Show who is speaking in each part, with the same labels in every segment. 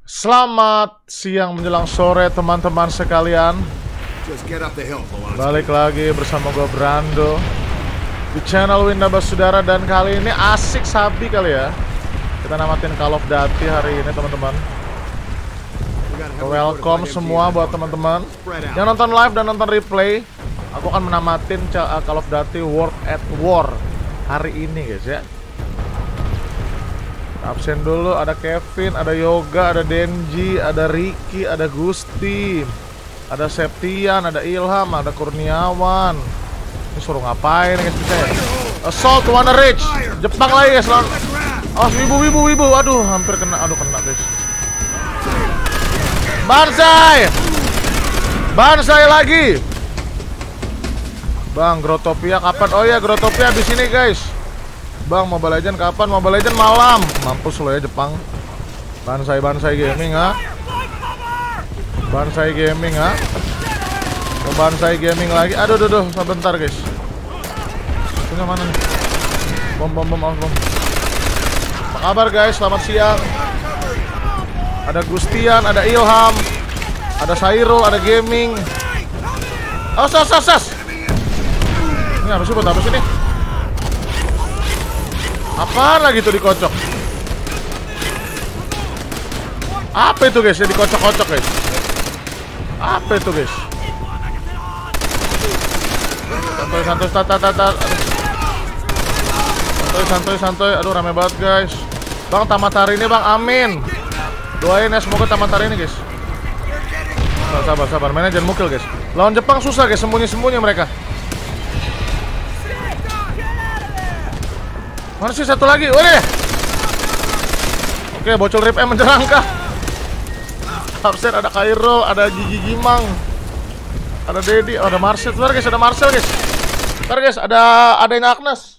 Speaker 1: Selamat siang menjelang sore teman-teman sekalian. Balik lagi bersama gue Brando di channel Winda Basudara. Dan kali ini asik sabi kali ya. Kita namatin Call of Duty hari ini teman-teman. Welcome semua buat teman-teman yang nonton live dan nonton replay. Aku akan menamatin Call of Duty World at War hari ini guys ya. Absen dulu, ada Kevin, ada Yoga, ada Denji, ada Ricky, ada Gusti, ada Septian, ada Ilham, ada Kurniawan. Ini suruh ngapain guys kita ya? Assault Wanna Reach, Jepang lagi guys. Oh wibu, aduh hampir kena, kena guys. Bansai lagi. Bang, Grotopia kapan? Oh ya, Grotopia di sini guys. Bang, Mobile Legends kapan? Mobile Legends malam. Mampus lo ya Jepang. Bansai Gaming ha. Bansai Gaming ha. Bansai Gaming lagi. Aduh, sebentar guys. Ini mana nih? Bom. Apa kabar guys? Selamat siang. Ada Gustian, ada Ilham, ada Sairul, ada Gaming. Oh, sas. Ini apa sih, buat apa sih nih? Apaan lagi tuh dikocok? Apa itu guys? Ya dikocok-kocok guys. Apa itu guys? Santuy. Aduh rame banget guys. Bang, tamat hari ini bang, amin. Doain ya semoga tamat hari ini guys. Sabar. Mainnya jangan mukil guys. Lawan Jepang susah guys, sembunyi mereka. Mana sih satu lagi? Wih. Oke, bocil rip menyerang kah? Absen, ada Kairo, ada Gigi Gimang, ada Dedi, ada Marcel. Bentar guys, ada Marcel guys. Bentar guys, ada ini Agnes.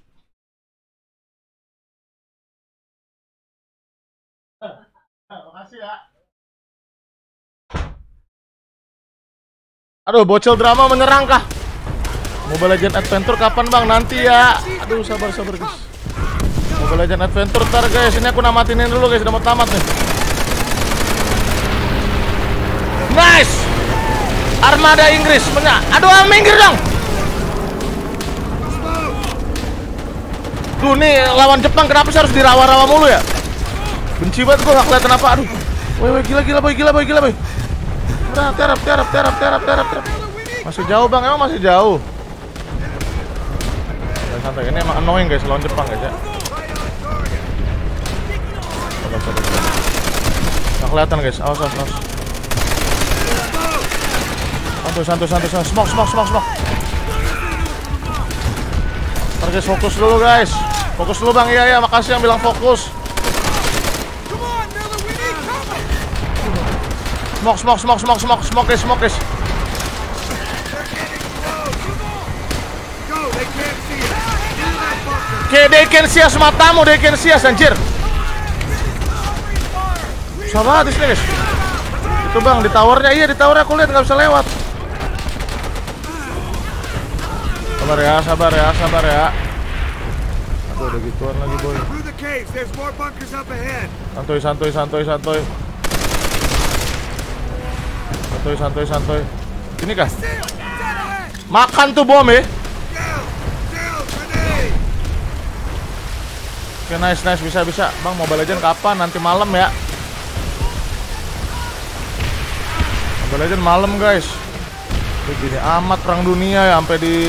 Speaker 1: Makasih ya. Aduh, bocil drama menyerang kah? Mobile Legends Adventure kapan bang? Nanti ya. Aduh, sabar guys. Mobile Legends Adventure ntar guys. Ini aku namatinin dulu guys, udah mau tamat nih. Nice. Armada Inggris aduh, minggir dong. Tuh nih lawan Jepang, kenapa sih harus dirawa-rawa mulu ya? Benci banget gua, gak kelihatan apa. Aduh. Woi, gila boy. Udah, terap. Masih jauh bang, emang masih jauh. Santai, ini emang annoying guys lawan Jepang guys ya. Nggak kelihatan guys, awas. Santai. Smoke. Ntar guys, fokus dulu guys. Fokus dulu bang, iya makasih yang bilang fokus. Smoke guys. Oke, they can see us, matamu, they can see us, anjir. Susah banget disini guys. Itu bang, di towernya, iya di towernya aku lihat nggak bisa lewat. Sabar ya. Aduh, udah gituan lagi boy. Santuy. Ini kah? Makan tuh bom ya. Oke, nice, bisa. Bang, Mobile Legends kapan? Nanti malam ya. Mobile Legends malam guys. Begini amat perang dunia ya, sampai di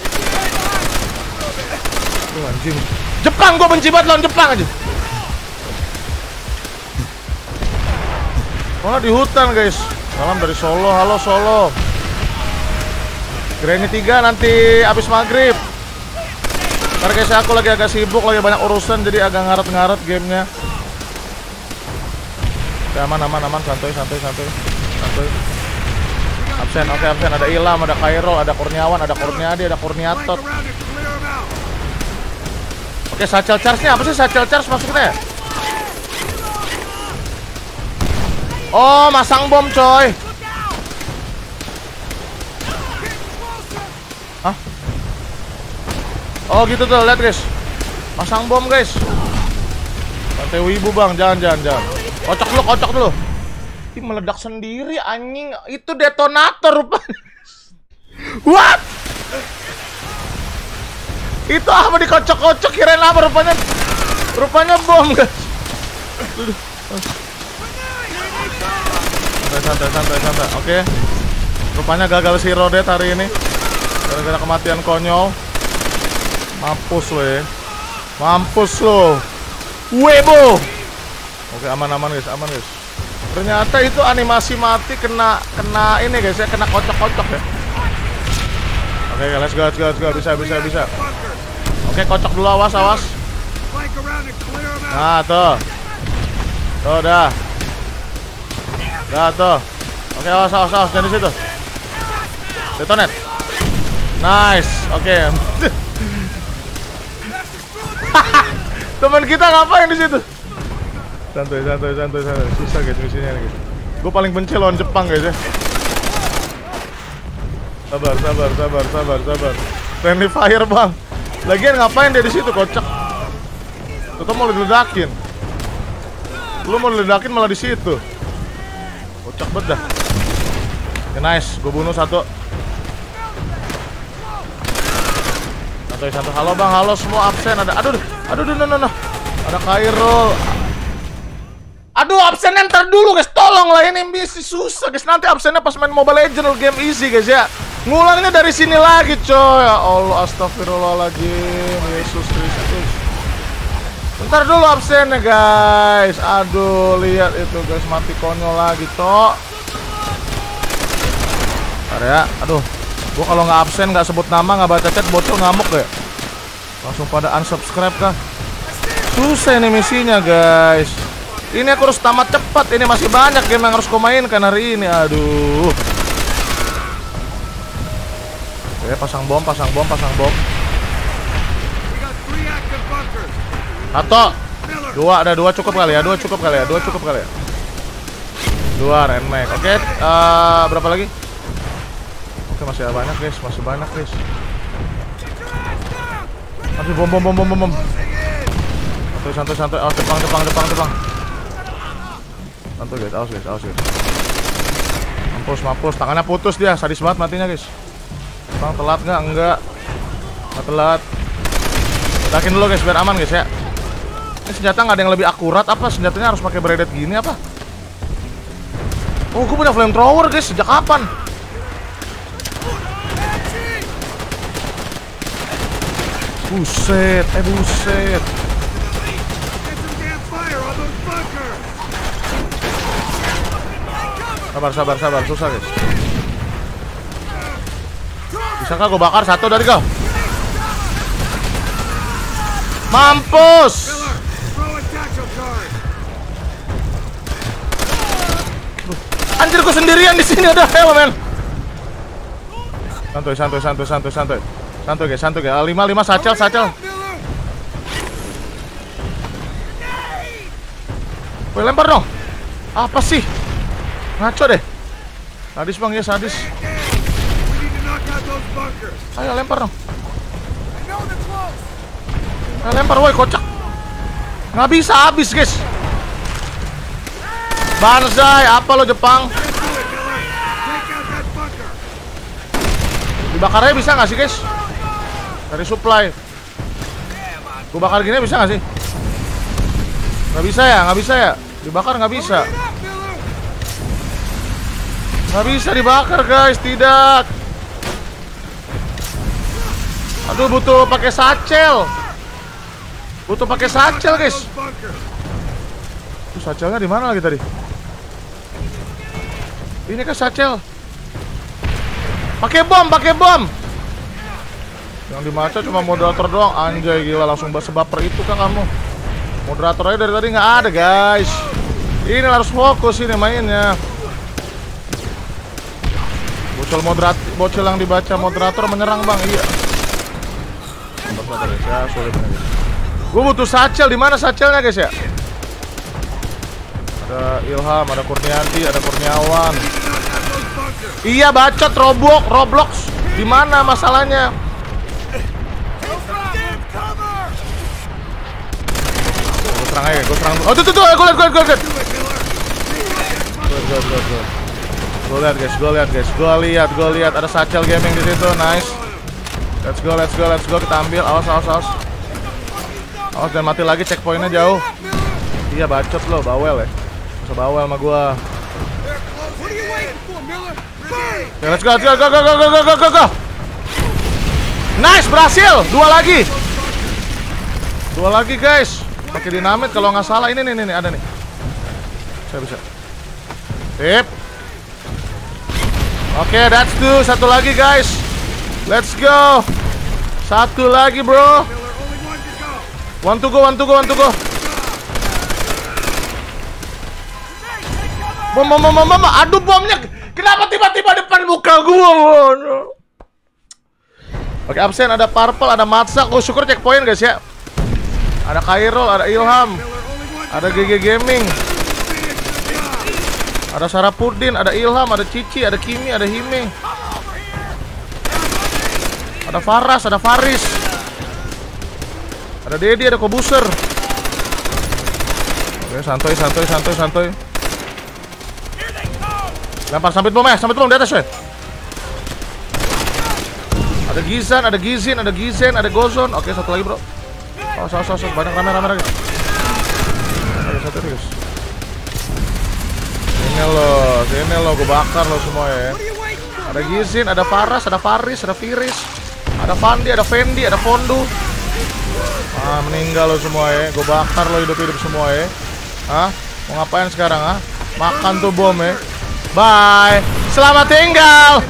Speaker 1: anjing. Jepang, gue benci banget lawan Jepang aja. Oh, di hutan guys. Salam dari Solo, halo Solo. Granny 3 nanti abis maghrib. Ntar guys, aku lagi agak sibuk, lagi banyak urusan, jadi agak ngaret-ngaret gamenya. Oke, aman, santuy. Absen, ada Ilham, ada Kairo, ada Kurniawan, ada Kurniadi, ada Kurniatot. Oke, satchel charge-nya apa sih? Satchel charge maksudnya ya? Oh, masang bom coy. Hah? Oh gitu tuh, lihat guys. Pasang bom guys. Santai wibu bang, jangan. Kocok dulu. Ih, meledak sendiri anjing. Itu detonator rupanya. What? Itu apa dikocok-kocok kirain apa rupanya? Rupanya bom, guys. Santai. Oke. Rupanya gagal si Rodet hari ini. Gara-gara kematian konyol. Mampus lo ya. Mampus lo. Webo. Oke, aman guys. Ternyata itu animasi mati kena ini guys ya, kena kocok-kocok ya. Oke, let's go. Bisa. Oke, kocok dulu, awas. Nah, tuh. Tuh, dah. Tuh. Oke, awas, jangan di situ. Detonet. Nice. Oke. Teman kita ngapain di situ? Santai. Susah guys misinya nih. Gue paling benci lawan Jepang guys ya. Sabar. Friendly fire bang. Lagian ngapain dia di situ kocak? Tuh mau diledakin. Lu mau diledakin malah di situ. Kocak banget dah. Oke, nice, gue bunuh satu. Santai. Halo bang, halo semua absen ada. Aduh, no. Ada Kairul. Aduh, absen enter dulu guys, tolong lah ini misi susah guys. Nanti absennya pas main Mobile Legends game easy guys ya. Ngulangnya dari sini lagi coy. Ya Allah, astagfirullahaladzim. Yesus Kristus. Bentar dulu absennya guys. Aduh, lihat itu guys, mati konyol lagi cok. Bentar ya, aduh. Gua kalau nggak absen, nggak sebut nama, nggak baca chat, bocil ngamuk deh. Langsung pada unsubscribe kah? Susah ini misinya guys. Ini aku harus tamat cepat. Ini masih banyak game yang harus ku mainkan hari ini. Aduh. Oke, pasang bom. Satu, dua, ada dua cukup kali ya. Dua cukup kali ya. Dua Renmek. Oke, berapa lagi? Oke, masih banyak guys, Masih bom. Santai. Oh, Jepang. Santai guys, awas guys. Mampus, tangannya putus dia, sadis banget matinya guys. Bang, telat nggak? Enggak. Nggak telat. Ledakin dulu guys, biar aman guys ya. Ini senjata nggak ada yang lebih akurat apa? Senjatanya harus pakai braided gini apa? Oh, gue punya flamethrower guys, sejak kapan? Buset. Sabar, susah guys. Bisakah gue bakar satu dari kau? Mampus! Anjir, gue sendirian di sini, ada hell man. Santuy guys. 5 satchel. Woi, lempar dong. Apa sih? Ngaco deh. Sadis bang ya, sadis. Ayo lempar dong. Ayo lempar woi, kocak. Nggak bisa habis guys. Banzai, apa lo Jepang? Dibakarnya bisa nggak sih guys? Dari supply. Gue bakar gini bisa nggak sih? Nggak bisa ya. Dibakar nggak bisa. Nggak bisa dibakar guys, tidak. Aduh, butuh pakai satchel. Guys. Satchelnya di mana lagi tadi? Ini kan satchel. Pakai bom. Yang dimaca cuma moderator doang. Anjay, gila, langsung sebaper itu kan kamu. Moderator aja dari tadi nggak ada guys. Ini harus fokus ini mainnya. Bocil yang dibaca moderator menyerang bang. Iya. Gue butuh satchel. Di mana satchelnya guys ya? Ada Ilham, ada Kurniadi, ada Kurniawan. Iya, bacot Roblox. Di mana masalahnya? Gue serang. Oh, tuh, gue liat. Gue lihat ada Satchel Gaming di situ, nice. Let's go, kita ambil. Awas. Awas jangan mati lagi, checkpointnya jauh. Iya bacot lo, bawel ya. Masa bawel sama gua. Okay, let's go. Nice, berhasil. Dua lagi guys. Pakai dinamit kalau nggak salah. Ini ada nih. Saya bisa. Sip. Oke, that's two. Satu lagi guys. Let's go. Satu lagi bro. One to go. Bom. Aduh bomnya. Kenapa tiba-tiba depan muka gua? Oke, absen, ada Purple, ada Matsak. Oh, syukur checkpoint guys ya. Ada Khairul, ada Ilham, ada GG Gaming, ada Sarapudin, ada Ilham, ada Cici, ada Kimi, ada Hime, ada Faras, ada Faris, ada Dedi, ada Kobuser. Oke, santuy. Lempar sambit bom di atas ya. Ada Gizan, ada Gizen, ada Gozon. Oke, satu lagi bro. Awas, banyak rame lagi. Ayo, satu guys. Sini lo, gue bakar lo semua ya. Ada Gizin, ada Faras, ada Faris, ada Firis, ada Fandi, ada Fendi, ada Fondu. Meninggal lo semua ya. Gue bakar lo hidup semua ya. Mau ngapain sekarang Makan tuh bom ya. Bye. Selamat tinggal.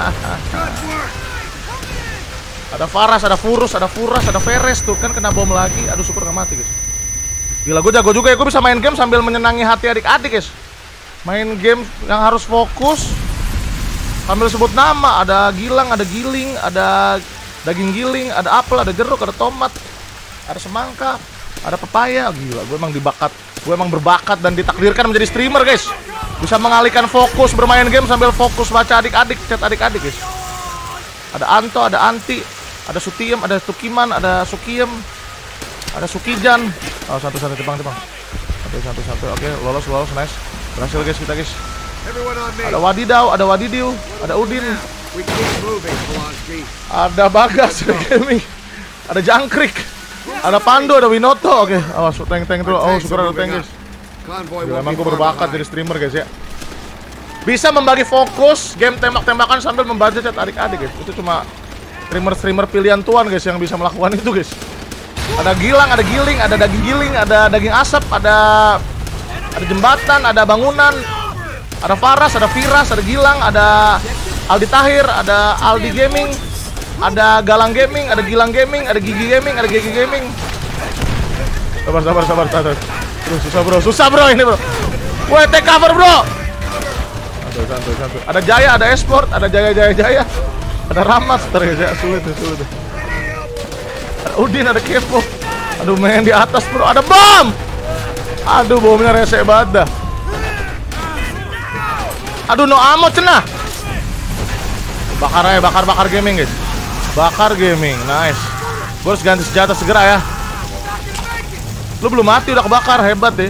Speaker 1: Ada Faras, ada Furus, ada Furas, ada Veres tuh kan kena bom lagi. Aduh syukur gak mati guys. Gila gue jago juga ya, gue bisa main game sambil menyenangi hati adik-adik guys. Main game yang harus fokus sambil sebut nama. Ada Gilang, ada Giling, ada daging giling, ada apel, ada jeruk, ada tomat, ada semangka, ada pepaya. Gila, gue emang berbakat dan ditakdirkan menjadi streamer guys. Bisa mengalihkan fokus bermain game sambil fokus baca adik-adik, chat adik-adik guys. Ada Anto, ada Anti, ada Sutiem, ada Tukiman, ada Sukiem, ada Sukijan. Oh, satu Jepang. Satu. Oke, lolos, nice. Berhasil guys kita guys. Ada Wadidiu, ada Udin, ada Bagas, ada Gaming, ada Jangkrik, ada Pandu, ada Winoto. Oke, awas tank dulu. Oh, syukur ada tank guys. Gila, emang gue berbakat jadi streamer guys ya. Bisa membagi fokus game tembak-tembakan sambil membaca chat adik-adik guys. Itu cuma streamer pilihan Tuhan guys yang bisa melakukan itu guys. Ada Gilang, ada Giling, ada daging giling, ada daging asap, ada jembatan, ada bangunan, ada Faras, ada Firas, ada Gilang, ada Aldi Tahir, ada Aldi Gaming, ada Galang Gaming, ada Gilang Gaming, ada Gigi Gaming, ada Gigi Gaming. Sabar. Susah bro ini bro. Woi, take cover bro. Santuy. Ada Jaya, ada Esport, ada Jaya. Ada Ramat, sulit. Ada Udin, ada Kepo. Aduh, main di atas bro, ada bom. Aduh, bomnya rese banget dah. Aduh, no ammo cenah. Bakar aja, bakar gaming guys. Bakar gaming, nice. Gue harus ganti senjata segera ya. Lu belum mati udah kebakar, hebat deh.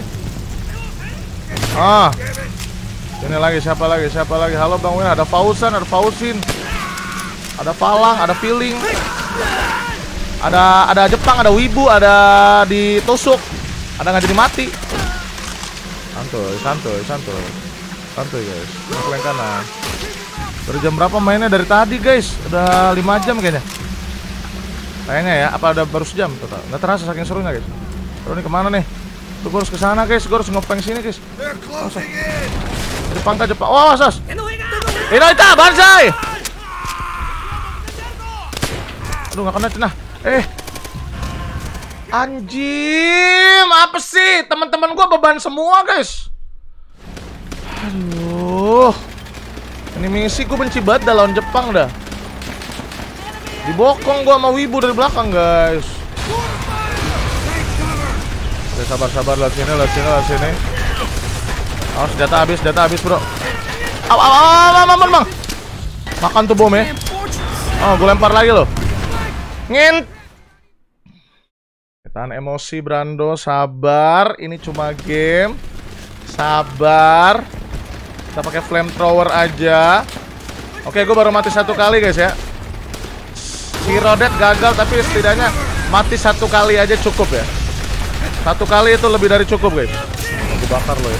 Speaker 1: Ini lagi, siapa lagi? Halo Bang Win, ada Fausan, ada Fausin, ada Falang, ada Feeling, ada Jepang, ada Wibu, ada ditusuk, ada nggak jadi mati. Santuy guys. Flank kanan. Dari jam berapa mainnya? Dari tadi guys, udah 5 jam kayaknya. Kayaknya ya, apa udah baru sejam total? Nggak terasa saking serunya guys. Terus ini kemana nih? Tuh gue harus kesana guys, gue harus ngopeng sini guys. Jepang. Oh, sos. Inoita, Banzai. Aduh, nggak kena cenah. Anjim, apa sih? Teman-teman gua beban semua, guys. Aduh. Ini misi gua benci banget dah lawan Jepang dah. Dibokong gua sama Wibu dari belakang, guys. Oke, sabar, lihat sini. Oh, senjata habis, bro. Bang. Makan tuh bom ya. Oh, gue lempar lagi loh. Tahan emosi, Brando. Sabar. Ini cuma game. Sabar. Kita pakai flamethrower aja. Oke, gue baru mati 1 kali guys ya. Hero Death gagal, tapi setidaknya mati 1 kali aja cukup ya. 1 kali itu lebih dari cukup guys. Gue bakar lo ya.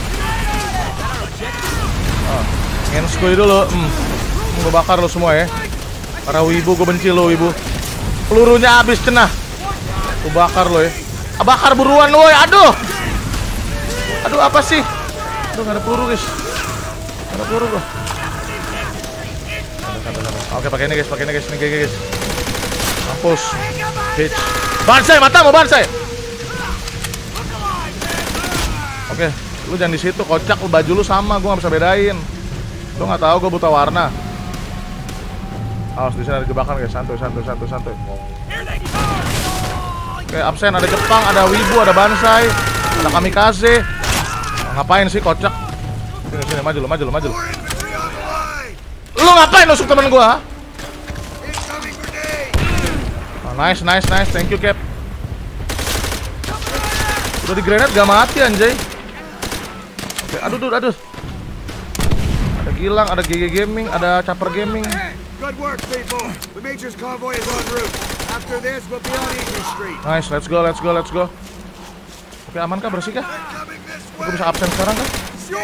Speaker 1: Ngenskui dulu. Gue bakar lo semua ya. Para wibu, gue benci lo wibu. Pelurunya habis cenah. Gue bakar lo ya. Bakar buruan woi. Aduh. Aduh, apa sih? Aduh, gak ada peluru guys. Gak ada peluru gua. Oke, pakai ini guys, Ini guys. Mampus. Bitch. Bansai, matamu bansai. Oke, lu jangan di situ, kocak. Lu baju lu sama, gua gak bisa bedain. Lu gak tahu gua buta warna. Awas, di sini ada jebakan guys. Santuy. Oke, absen, ada Jepang, ada wibu, ada bansai, ada kamikaze. Ngapain sih kocak? Sini, maju lu. Lu ngapain nusuk temen gua? Oh, nice. Thank you, Cap. Udah di grenade gak mati anjay. Oke, aduh. Ada Gilang, ada GG Gaming, ada Caper Gaming.
Speaker 2: Good work, people. The Major's convoy is en route. After this, we'll be on Eagle Street.
Speaker 1: Nice, let's go. Oke, aman kah, bersih kah? Gue bisa absen sekarang kan?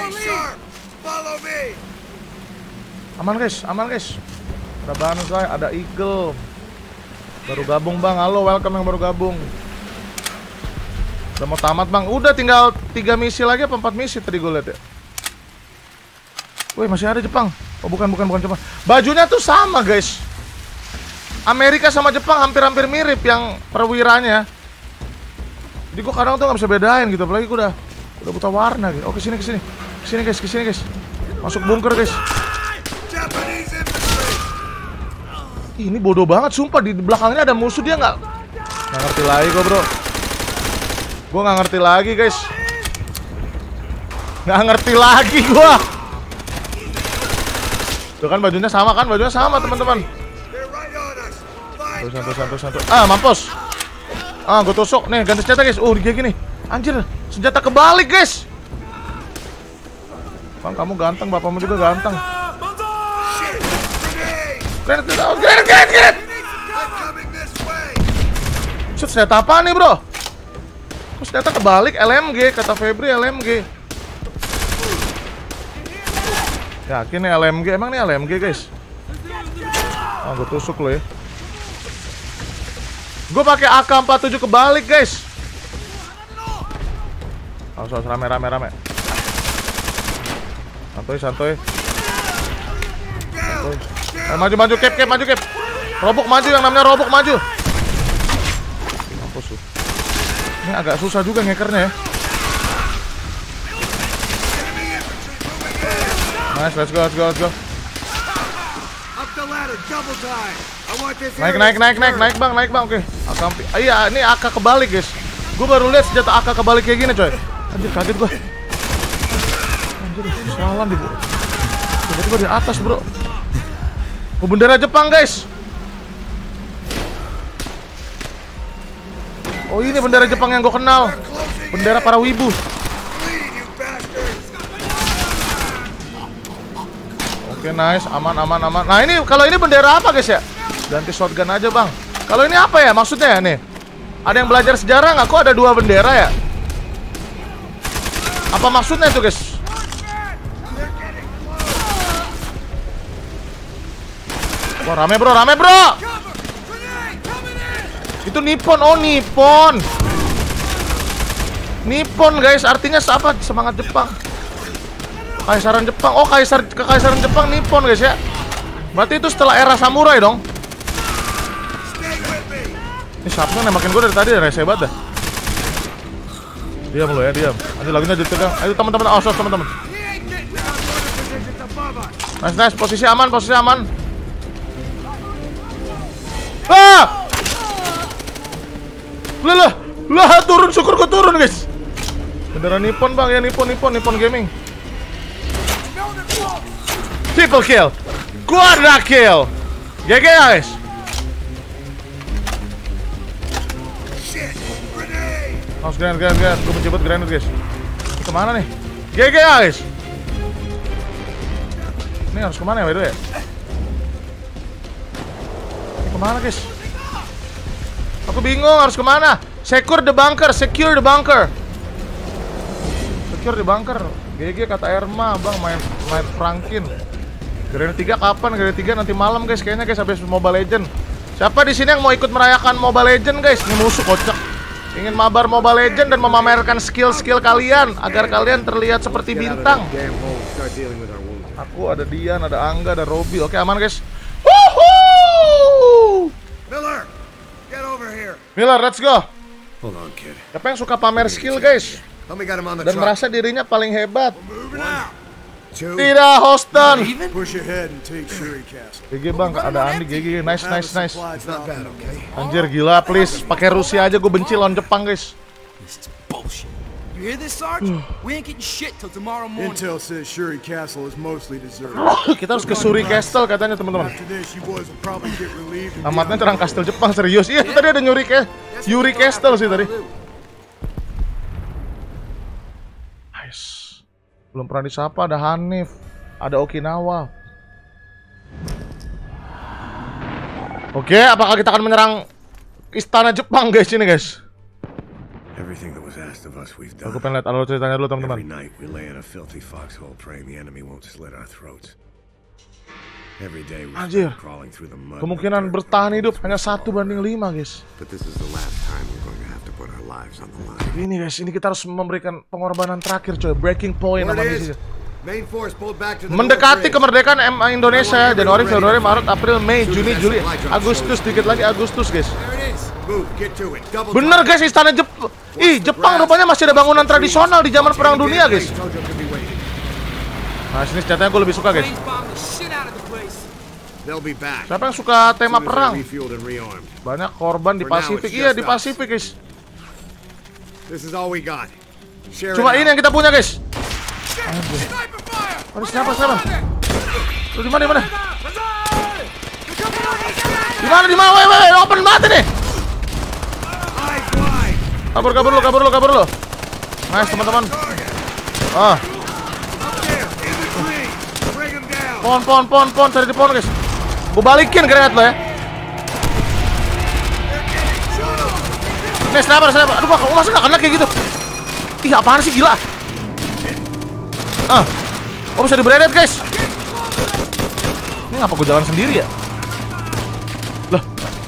Speaker 1: Aman guys. Ada Bansai, ada Eagle. Baru gabung bang, halo, welcome yang baru gabung. Udah mau tamat bang, udah tinggal 3 misi lagi apa 4 misi tadi gue liat ya. Wih, masih ada Jepang. Oh bukan Jepang. Bajunya tuh sama guys. Amerika sama Jepang hampir mirip yang perwiranya. Jadi gue kadang tuh gak bisa bedain gitu, apalagi gue udah buta warna gitu. Oh kesini guys. Masuk bunker guys. Ini bodoh banget sumpah, di belakangnya ada musuh, dia nggak ngerti lagi gue bro. Gue nggak ngerti lagi guys. Nggak ngerti lagi gue. Tuh kan bajunya sama teman-teman. Santuy. Mampus. Gue tusuk nih, ganti senjata guys. Dia gini. Anjir, senjata kebalik guys. Bang, kamu ganteng, bapakmu juga ganteng. Grenade. Senjata apa nih bro? Kok senjata kebalik? LMG, kata Febri LMG. Yakin nih LMG, emang nih LMG guys. Gue tusuk lo ya. Gue pakai AK-47 kebalik guys. Awas, rame. Santuy. Maju, Cap. Robok maju, yang namanya robok maju. Mampus. Ini agak susah juga ngekernya ya. Nice, let's go. Naik bang, oke. Iya, ini AK kebalik guys. Gue baru lihat senjata AK kebalik kayak gini coy. Anjir, kaget gue. Anjir, salah nih bro. Tiba-tiba di atas bro. Oh, bendera Jepang guys. Oh ini bendera Jepang yang gue kenal. Bendera para wibu. Oke, nice, aman. Nah ini, kalau ini bendera apa guys ya? Ganti shotgun aja bang. Kalau ini apa ya maksudnya ya nih? Ada yang belajar sejarah nggak? Kok ada 2 bendera ya? Apa maksudnya itu guys? Wah, rame bro. Itu Nippon, Nippon guys, artinya apa? Semangat Jepang. Kekaisaran Jepang. Oh, kekaisaran Jepang Nippon guys ya. Berarti itu setelah era samurai dong. Ini siapa nembakin gue dari tadi, rese banget dah. Diam lo ya, diam. Nanti lagunya ditegang. Ayo teman-teman, teman-teman. Nice, posisi aman. Lah, turun, syukur gue turun guys. Bendera Nippon bang, ya Nippon Gaming. Triple kill, quadra kill. GG guys. Grenade. Gue benci banget grenade guys. Ini kemana nih? GG guys. Ini harus kemana ya, by the way? Ini kemana, guys? Aku bingung harus kemana. Secure the bunker, secure the bunker. Secure the bunker. GG kata Erma, bang main Frankin. Granny 3 kapan? Granny 3 nanti malam, guys. Kayaknya guys habis Mobile Legend. Siapa di sini yang mau ikut merayakan Mobile Legend, guys? Ini musuh kocak. Ingin mabar Mobile Legend dan memamerkan skill-skill kalian agar kalian terlihat seperti bintang. Aku ada Dian, ada Angga, ada Robby. Oke, aman, guys. Woohoo!
Speaker 2: Miller, get over here.
Speaker 1: Miller, let's go.
Speaker 2: Hold on, kid.
Speaker 1: Siapa yang suka pamer skill, guys?
Speaker 2: Let me get him on the
Speaker 1: Dan
Speaker 2: truck.
Speaker 1: merasa dirinya paling hebat.
Speaker 2: Moving out. Two.
Speaker 1: Tidak, Houston.
Speaker 2: Push ahead and take Shuri Castle.
Speaker 1: GG bang, ada Andi, GG, nice.
Speaker 2: It's not bad, okay?
Speaker 1: Anjir gila, please. Pakai Rusia aja gue benci lawan Jepang, guys.
Speaker 3: This is bullshit. You hear this, Sarge? We ain't getting shit till tomorrow morning.
Speaker 2: Intel says Shuri Castle is mostly deserted.
Speaker 1: Kita harus ke Shuri Castle katanya, teman-teman.
Speaker 2: After this, you boys will probably get relieved. and
Speaker 1: Tamatnya
Speaker 2: be on
Speaker 1: terang kastil Jepang, serius. Iya, tadi ada Yuri Castle sih tadi. Nice. Belum pernah disapa, ada Hanif, ada Okinawa. Oke, apakah kita akan menyerang istana Jepang, guys, ini, guys?
Speaker 2: Everything that was asked of us, we've
Speaker 1: Aku
Speaker 2: done.
Speaker 1: pengen lihat alur ceritanya dulu,
Speaker 2: Every
Speaker 1: teman-teman.
Speaker 2: night we lay in a filthy foxhole praying the enemy won't slit our throats. Every day we
Speaker 1: Anjir.
Speaker 2: spend crawling through the mud.
Speaker 1: Kemungkinan bertahan hidup hanya 1:5, guys.
Speaker 2: But this is the last time we're going to have to put our lives on the line.
Speaker 1: Ini, guys, ini kita harus memberikan pengorbanan terakhir, coy. Breaking point
Speaker 2: Word
Speaker 1: namanya
Speaker 2: is,
Speaker 1: sih.
Speaker 2: main force pulled back to the
Speaker 1: Mendekati
Speaker 2: North Ridge.
Speaker 1: kemerdekaan Indonesia, Januari, Februari, Maret, April, Mei, Juni, Juli, Agustus, dikit lagi Agustus, guys.
Speaker 2: There it is. Move, get to it. Double
Speaker 1: Bener, guys, istana Jepang. Ih, Jepang rupanya masih ada bangunan tradisional di zaman Perang Dunia, guys. Nah, sini senjatanya gue lebih suka, guys.
Speaker 3: Planes bomb the shit out of the place.
Speaker 2: They'll be back.
Speaker 1: Siapa yang suka tema
Speaker 2: As soon as they're
Speaker 1: perang?
Speaker 2: refueled and rearmed.
Speaker 1: Banyak korban di
Speaker 2: For now,
Speaker 1: Pasifik.
Speaker 2: it's
Speaker 1: Iya,
Speaker 2: just
Speaker 1: di
Speaker 2: us.
Speaker 1: Pasifik, guys.
Speaker 2: This is all we got. Share
Speaker 1: Cuma
Speaker 2: it
Speaker 1: ini
Speaker 2: out.
Speaker 1: yang kita punya, guys.
Speaker 3: Sniper fire!
Speaker 1: Aduh, siapa? Lu di mana? Di mana? Woi, open mati nih.
Speaker 2: Eyes wide.
Speaker 1: Kabur lu. Nice, teman-teman. Ah,
Speaker 2: Up there. In the tree. Bring him down.
Speaker 1: pon, cari di pon, guys. Gua balikin granat lo ya. Nih, sniper. Aduh, kok masa nggak kena kayak gitu? Ih, apaan sih, gila? Kok bisa di-bradet, guys? Ini ngapa gue jalan sendiri ya? Lah.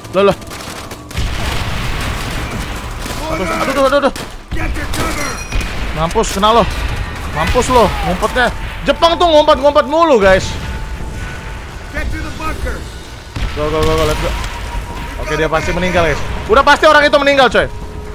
Speaker 1: Aduh.
Speaker 2: Get your cover.
Speaker 1: Mampus, kena lo. Mampus lo, ngumpetnya. Jepang tuh ngumpet mulu, guys.
Speaker 2: Get to the bunker.
Speaker 1: Go, let's go. Oke, dia pasti meninggal, guys. Udah pasti orang itu meninggal, coy.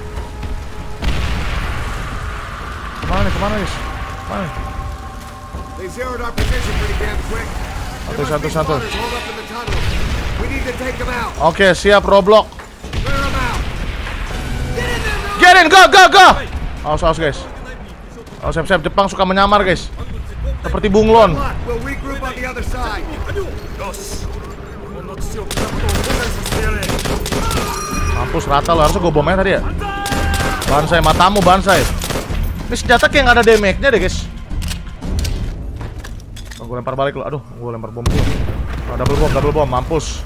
Speaker 1: Kemana nih, guys? Mana nih?
Speaker 2: They zeroed our position pretty damn quick. There must be
Speaker 1: Satu.
Speaker 2: spotters holed up in the tunnel. We need to take them out.
Speaker 1: Oke, siap, Roblox.
Speaker 2: Clear them out.
Speaker 1: Get in, go! Awas, guys. Oh, siap. Jepang suka menyamar, guys. Seperti bunglon.
Speaker 2: Come on, we'll regroup on the other side.
Speaker 1: Mampus, rata lo. Harusnya gue bomnya tadi ya. Bansai, matamu, bansai. Ini senjata kayak nggak ada damage-nya deh, guys. Oh, gue lempar balik lo. Aduh, gue lempar bom dulu. Oh, double bom, mampus.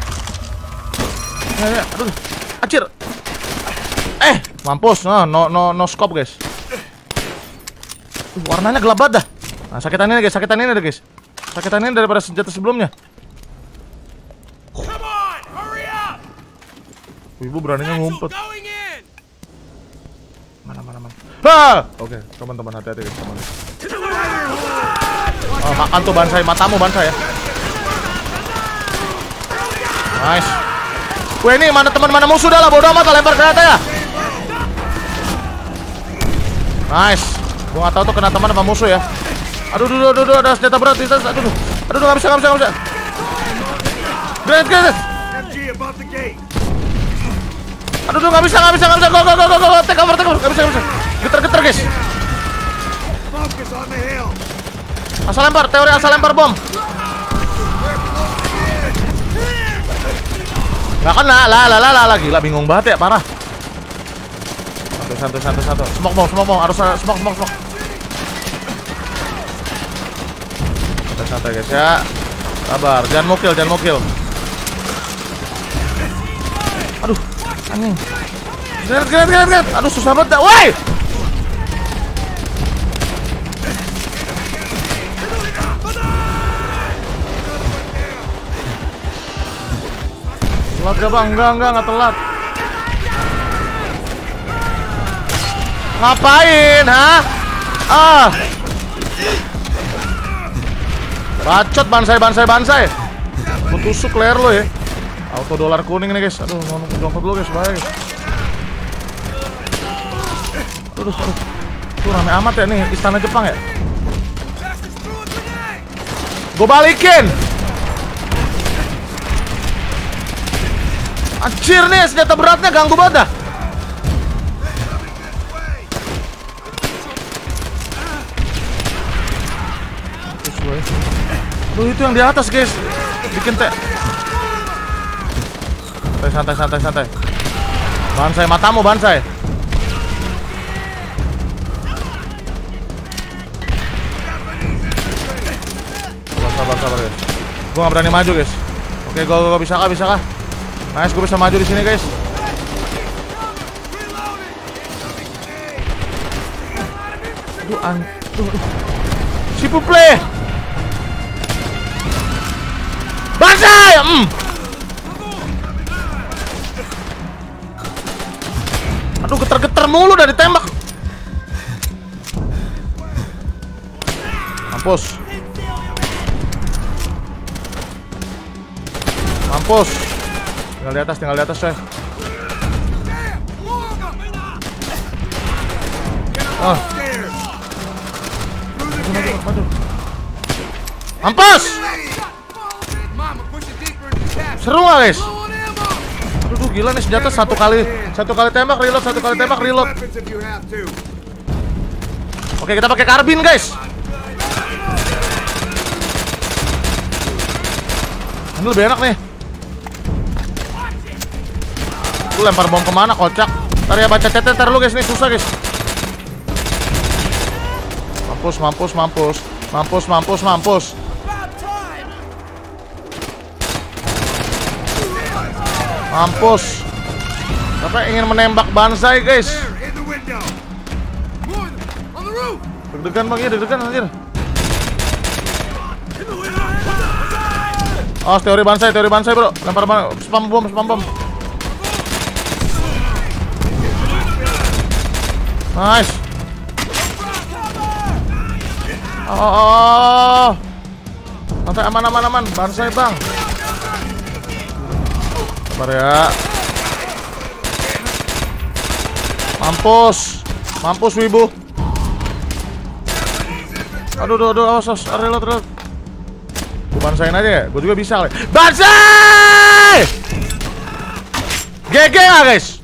Speaker 1: Ya, aduh. Acir. Mampus. No scope, guys. Warnanya gelap banget dah. Nah, sakitan ini, guys. Sakitan ini daripada senjata sebelumnya.
Speaker 3: Come on, hurry up!
Speaker 1: Ibu beraninya ngumpet.
Speaker 3: Going in!
Speaker 1: Mana. Oke, teman-teman, hati-hati, guys. Teman. Oh, makan tuh bansai, matamu bansai ya. Nice. Weh, ini mana teman mana musuh dah lah, bodo amat lah, lempar granat ya. Nice. Gua nggak tahu tuh kena teman apa musuh ya. Aduh, ada senjata berat di atas. Aduh, nggak bisa. Granat.
Speaker 2: MG above the gate.
Speaker 1: Aduh, nggak bisa. Go. Take cover. Nggak bisa. Geter, guys.
Speaker 2: Focus on the hill.
Speaker 1: Teori asal lempar bom. Nggak kena, lah, gila, bingung banget ya, parah. Santai. Smoke bomb, harus smoke. Santai guys ya. Sabar, jangan mukil, jangan mukil. Aduh, anjing. Granat. Aduh, susah banget dah. Woi! Telat gak bang? Enggak telat. Ngapain, ha? Ah. Bacot, bansai. Gua tusuk leher lo ya. Auto dolar kuning nih guys. Aduh, mau jongkok dulu guys, baik. Aduh. Tuh rame amat ya nih, istana Jepang ya. Gua balikin. Anjir nih, senjata beratnya ganggu banget dah. Duh, itu yang di atas guys. Bikin teh. Santai. Bansai matamu, bansai. Sabar guys. Gua nggak berani maju guys. Oke, gua bisa kah? Nice, gue bisa maju di sini guys. Aduh. S'il vous plaît. Bansai! Aduh, getar-getar mulu dari tembak. Mampus. Tinggal di atas coy. Oh. Maju. Mampus. Seru gak guys? Aduh, gila nih senjata satu kali tembak reload. Oke, kita pakai karbin guys. Ini lebih enak nih. Lu lempar bom kemana kocak? Ntar ya baca CT ntar lu guys, nih susah guys. Mampus. Tapi ingin menembak bansai guys. Deg-degan bang, deg-degan anjir. Oh, teori bansai bro. Lempar spam bom. Nice. Oh. Sampai aman. Bansai bang. Sabar ya. Mampus wibu. Aduh, awas, reload. Gue bansain aja ya, gue juga bisa kali. Bansai! GG gak guys?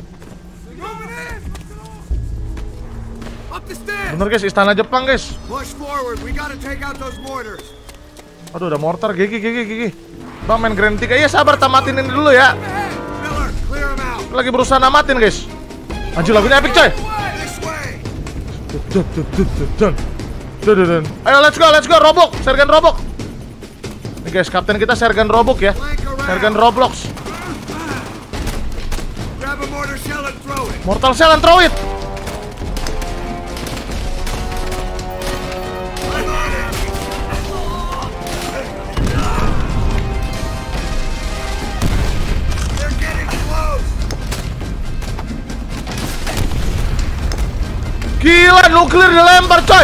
Speaker 1: Bener guys, istana Jepang guys. Aduh, ada mortar. GG. Bang main Grand 3. Iya sabar, tamatin ini dulu ya. Lagi berusaha namatin guys. Anjir, lagunya epic coy. Ayo let's go Robok, Sergeant Robok. Nih guys, kapten kita Sergeant Robok ya. Sergeant Roblox. Mortal Shell and throw it. Gila, nuklir dilempar coy.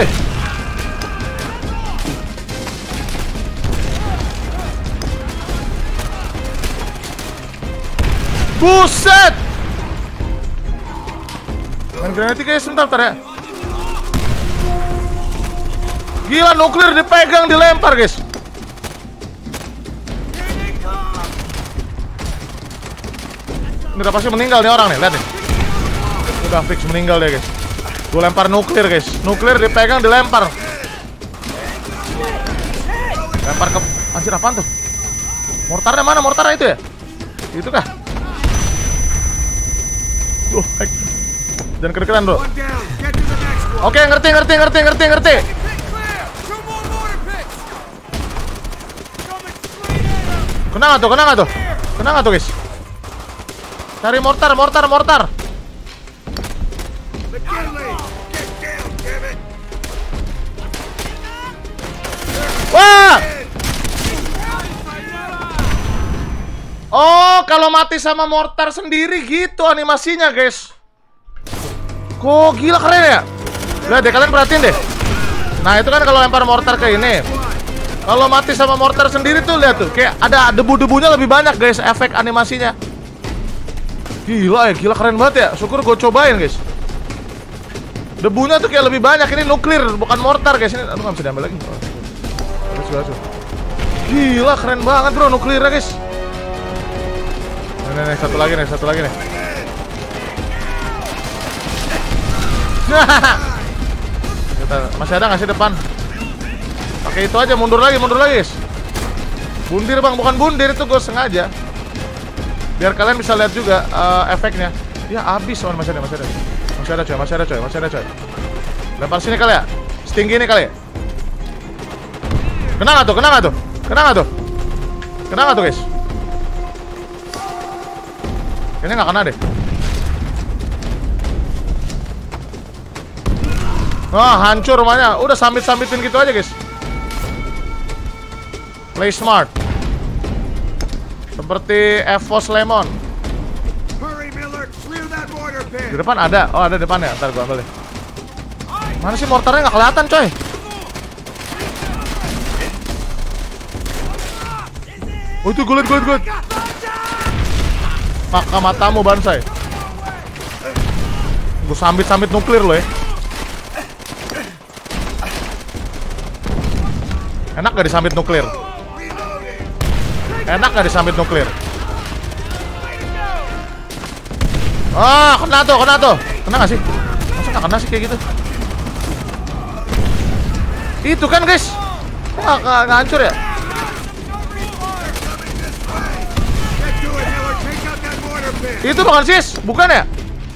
Speaker 1: Buset. Main granat guys, sebentar ya. Gila, nuklir dipegang, dilempar guys. Ini udah pasti meninggal nih orang nih, lihat nih. Udah fix meninggal deh guys. Gue lempar nuklir guys. Nuklir dipegang, dilempar. Lempar ke... Anjir, apaan tuh? Mortarnya mana? Mortarnya itu ya? Itu kah? Jangan kedeketan bro. Oke, ngerti. Kena nggak tuh? Kena nggak tuh? Kena nggak tuh guys? Cari mortar.
Speaker 2: McKinley, get down, damn it!
Speaker 1: Wah! Oh, kalau mati sama mortar sendiri gitu animasinya guys. Kok gila keren ya? Lihat deh, kalian perhatiin deh. Nah itu kan kalau lempar mortar ke ini. Kalau mati sama mortar sendiri tuh lihat tuh, kayak ada debu-debunya lebih banyak guys, efek animasinya. Gila ya, gila keren banget ya. Syukur gue cobain guys. Debunya tuh kayak lebih banyak. Ini nuklir, bukan mortar guys. Ini aduh nggak bisa diambil lagi. Gila keren banget bro nuklirnya guys. Nih, satu lagi nih. Masih ada nggak sih depan? Pakai itu aja, mundur lagi guys. Bundir bang, bukan bundir, itu gue sengaja biar kalian bisa lihat juga efeknya. Ya abis soalnya masih ada coy. Lempar sini kali ya, setinggi ini kali ya. Kena nggak tuh guys? Kayaknya nggak kena deh. Wah, hancur rumahnya. Udah sambitin gitu aja guys. Play smart. Seperti Evos Lemon.
Speaker 2: Hurry, Miller, clear that mortar pit.
Speaker 1: Di depan ada. Oh, ada depannya. Ntar gua ambil deh. Mana sih mortarnya? Nggak kelihatan coy. Oh itu gulit. Maka matamu Bansai. Gue sambit nuklir loh ya. Enak gak disambit nuklir? Ah, kena tuh. Kena gak sih? Masa gak kena sih kayak gitu? Itu kan guys. Wah, gak hancur ya? Itu bukan sis, bukan ya?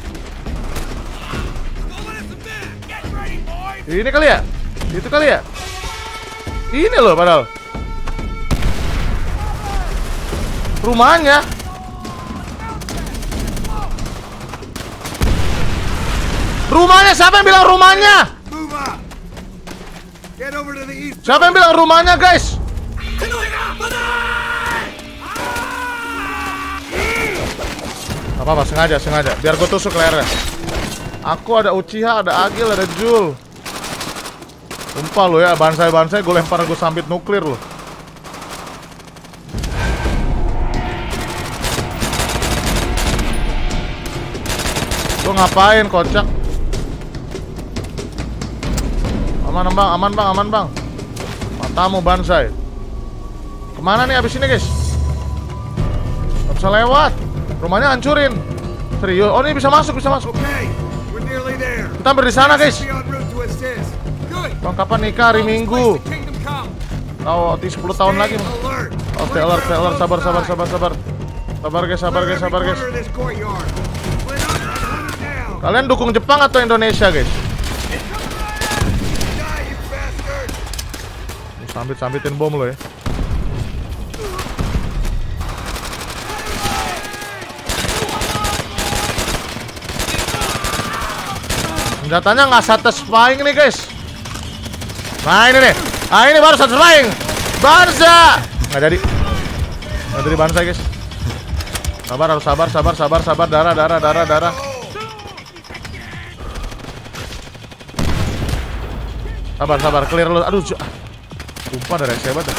Speaker 1: Ini kali ya? Itu kali ya? Ini loh padahal rumahnya. Siapa yang bilang rumahnya? Siapa yang bilang rumahnya guys? Apa-apa, sengaja biar gue tusuk lehernya. Aku ada Uchiha, ada Agil, ada Jul. Sumpah lo ya, bansai gue lempar, gue sambit nuklir lo. Lo ngapain kocak? Aman bang. Matamu bansai. Kemana nih abis ini guys? Gak bisa lewat. Rumahnya hancurin. Serius? Oh ini bisa masuk. Kita hampir di sana guys. Bang kapan nikah? Hari Minggu. Oh, 10 tahun lagi. Oh, stay alert. Sabar guys. Kalian dukung Jepang atau Indonesia guys? Sambitin bom lo ya. Senjatanya nggak satisfying nih guys. Nah ini nih. Ini baru satisfying. Banza. Nggak jadi Banza guys. Harus sabar. Darah. Sabar. Clear lu. Aduh. Sumpah ada reaksi hebat.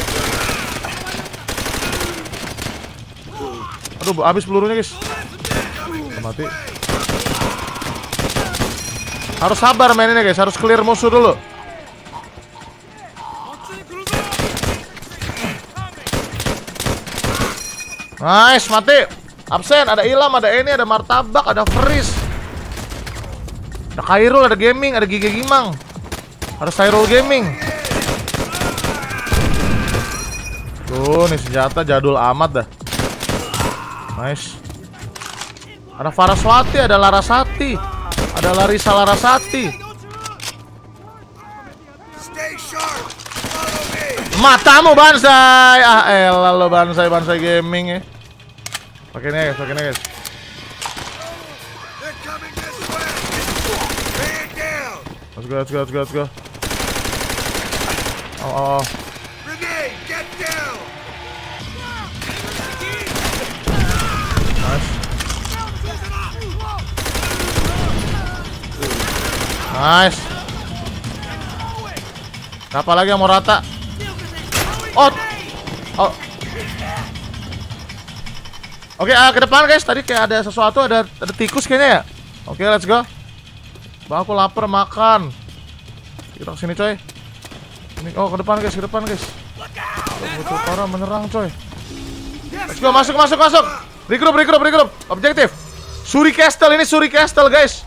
Speaker 1: Aduh, habis pelurunya guys. Mati. Harus sabar mainnya guys, harus clear musuh dulu. Nice, mati. Absen, ada Ilham, ada ini, ada Martabak, ada Freeze. Ada Khairul, ada Gaming, ada Gigi Gimang. Ada Cyril Gaming. Tuh, nih senjata jadul amat dah. Nice. Ada Faraswati, ada Larasati. Ada Larissa Larasati. Matamu Bansai. Ah elah lo Bansai gaming ya. Pakai ini guys, pakai ini guys.
Speaker 2: They're coming this way. Lay it down.
Speaker 1: Let's go. Oh.
Speaker 2: Grenade, get down.
Speaker 1: Nice. Siapa lagi yang mau rata? Oh. Oke, ke depan guys. Tadi kayak ada sesuatu, ada tikus kayaknya ya. Oke, let's go. Bang, aku lapar makan. Kita kesini coy. Ini, ke depan guys, Betul parah menyerang coy. Let's go, masuk. Regroup. Objektif. Suri Castle, ini Suri Castle guys.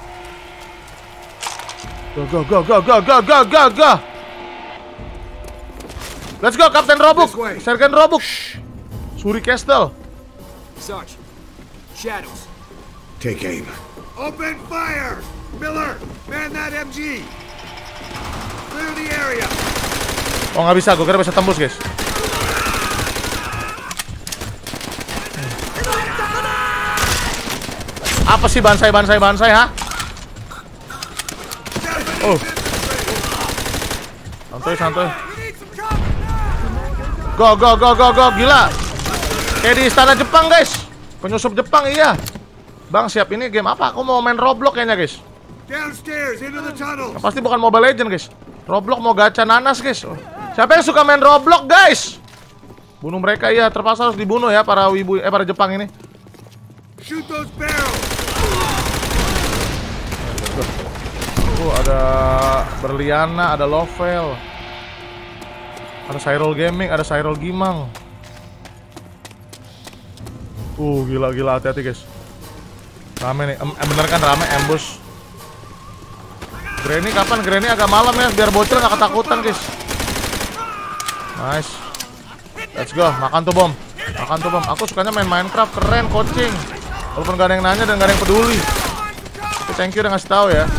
Speaker 1: Go. Let's go, Kapten Robuk. Sergeant Robuk. Suri Castle.
Speaker 3: Sarge, shadows.
Speaker 2: Take aim. Open fire! Miller, man that MG. Clear the area.
Speaker 1: Oh nggak bisa, gue kira bisa tembus guys. Apa sih Bansai ha? Oh. Santai. Go, gila. Kayak di istana Jepang guys. Penyusup Jepang, iya. Bang, siap, ini game apa? Aku mau main Roblox kayaknya guys.
Speaker 2: Downstairs into the tunnel.
Speaker 1: Nah, pasti bukan Mobile Legends guys. Roblox mau gacha nanas guys. Oh. Siapa yang suka main Roblox guys? Bunuh mereka, iya. Terpaksa harus dibunuh ya para para Jepang ini.
Speaker 2: Shoot those barrels.
Speaker 1: Ada Berliana, ada Lovel, ada Cyril Gaming, ada Cyril Gimang. Gila, hati-hati guys. Rame nih, bener kan rame, ambush. Granny kapan? Granny agak malam ya, biar bocil nggak ketakutan guys. Nice. Let's go, makan tuh bom. Aku sukanya main Minecraft, keren, coaching. Walaupun gak ada yang nanya dan gak ada yang peduli. Tapi thank you udah ngasih tahu ya.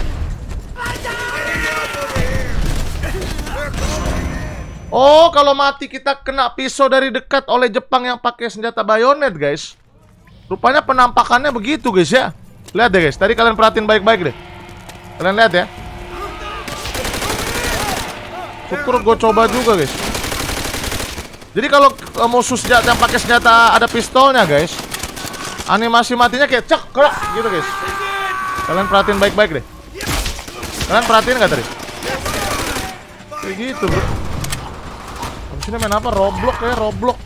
Speaker 1: Oh, kalau mati kita kena pisau dari dekat oleh Jepang yang pakai senjata bayonet, guys. Rupanya penampakannya begitu, guys ya. Lihat deh, guys. Tadi kalian perhatiin baik-baik deh. Kalian lihat ya. Syukur gue coba juga, guys. Jadi kalau musuh senjata yang pakai senjata ada pistolnya, guys, animasi matinya kayak cek, krok gitu, guys. Kalian perhatiin baik-baik deh. Kalian perhatiin nggak tadi? Kayak gitu, bro. Ini main apa? Roblox ya, Roblox.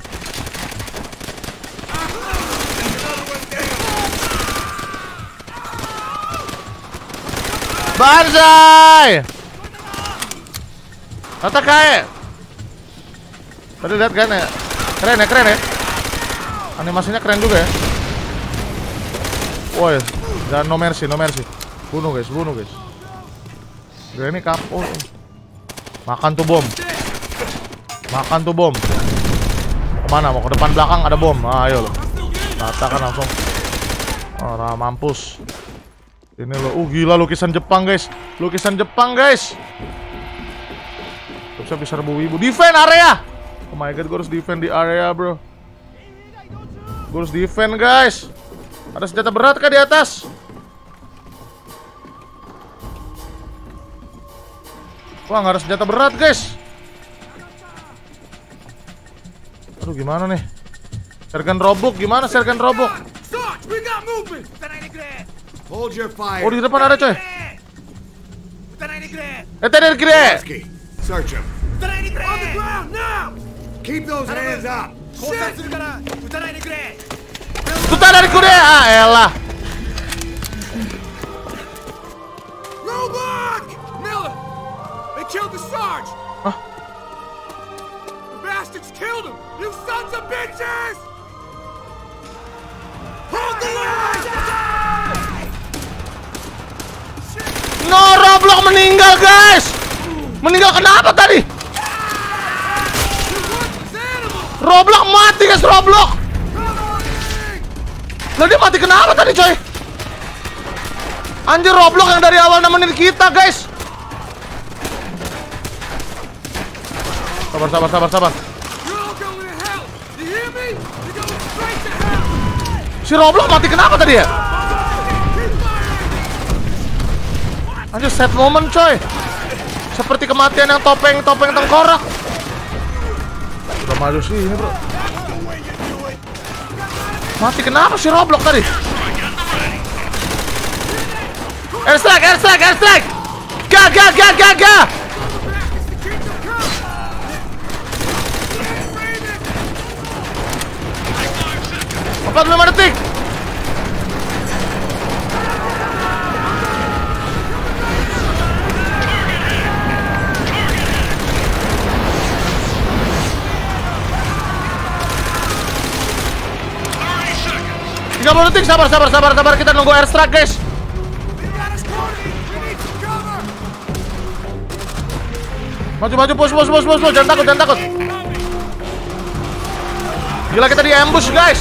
Speaker 1: Bansai! Rata kae. Tadi lihat kan ya? Keren ya? Animasinya keren juga ya. Woi, jangan no mercy. Bunuh guys. Ini kapok. Makan tuh bom. Kemana? Mau ke depan belakang ada bom. Ayo lo. Ratakan langsung. Oh, mampus. Ini lo. Gila lukisan Jepang guys. Bisa serbu-wibu. Defend area. Oh my god, gue harus defend di area, bro. Gue harus defend, guys. Ada senjata berat kah di atas? Wah, nggak ada senjata berat, guys. Aduh, gimana nih? Sergeant Robuk, gimana Sergeant Robuk?
Speaker 2: Hold your fire.
Speaker 1: Oh, di depan ada coy.
Speaker 2: Search him. On the ground now. Keep those hands up.
Speaker 1: Tutara kure. Ah, elah.
Speaker 3: Robot! Miller! They killed the Sarge!
Speaker 1: Huh?
Speaker 3: The bastards killed him! You sons of bitches! Hold the line!
Speaker 1: No, Roblox meninggal, guys. Meninggal kenapa tadi? Roblox mati, guys, Roblox. Lah dia mati kenapa tadi, coy? Anjir, Roblox yang dari awal nemenin kita, guys. Sabar, sabar, sabar, sabar.
Speaker 3: You're all going to hell. You hear me? You're going straight to hell.
Speaker 1: Si Roblox mati kenapa tadi ya? Anjir, sad moment coy. Seperti kematian yang topeng tengkorak. Udah maju sih ini bro. Mati kenapa si Roblox tadi? Airstrike, airstrike, airstrike. Ga. 45 detik. Detik, sabar, kita nunggu airstrike guys. Maju, push, jangan takut. Gila, kita di ambush guys.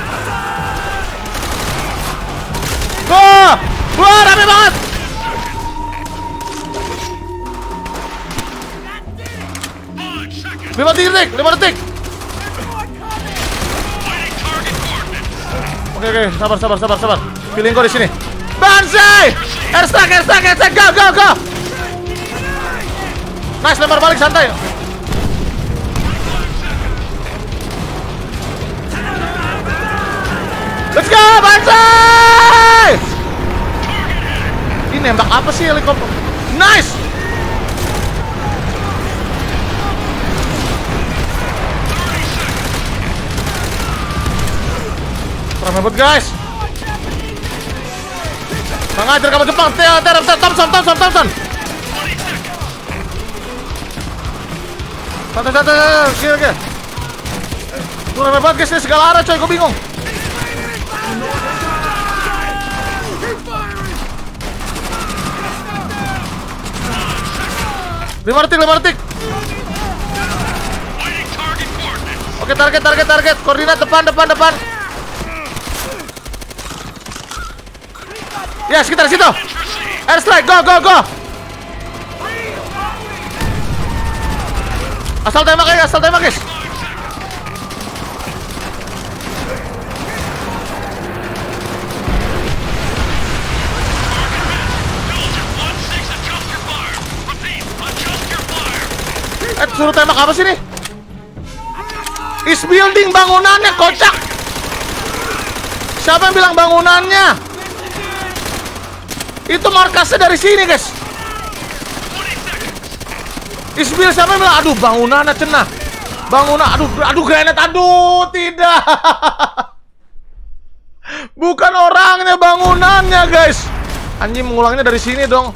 Speaker 1: Wah, rame banget. Lima detik. Oke, sabar. Feeling gua di sini. Banzai! Airstrike, go! Nice, lempar balik santai. Let's go, Banzai! Ini nembak apa sih helikopter? Nice! Rambut guys. Mengajar kamu Jepang. Thompson. Santai. Kira. Tuh rame banget guys, segala arah coy, gue bingung. Lima detik. Oke, target. Koordinat depan. Ya, sekitar situ. Airstrike, go. Asal tembak guys. Suruh tembak apa sih nih? Is building bangunannya, kocak. Siapa yang bilang bangunannya? Itu markasnya dari sini guys. Isbil siapa yang bilang? Aduh, bangunannya cenah. Aduh granat. Aduh, tidak. Bukan orangnya, bangunannya guys. Anjing, mengulangnya dari sini dong.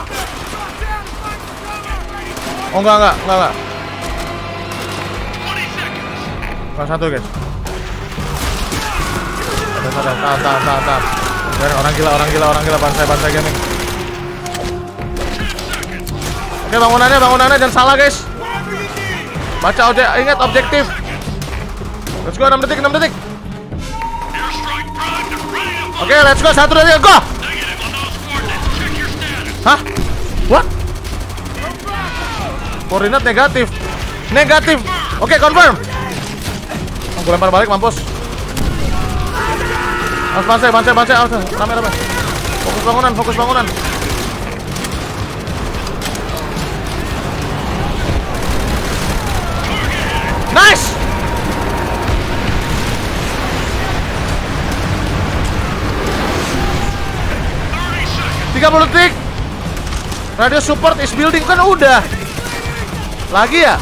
Speaker 1: Oh enggak. Enggak satu guys. Tahan. Orang gila, bantai gaming. Oke, bangunannya jangan salah guys. Baca ingat objektif. Let's go, 6 detik. Oke, let's go, 1, 2, 3, go. Hah? What? Koordinat negatif. Oke, confirm. Gue lempar balik, mampus. Bansai. Rame. Fokus bangunan. Nice! detik. Radio support is building kan udah. Lagi ya?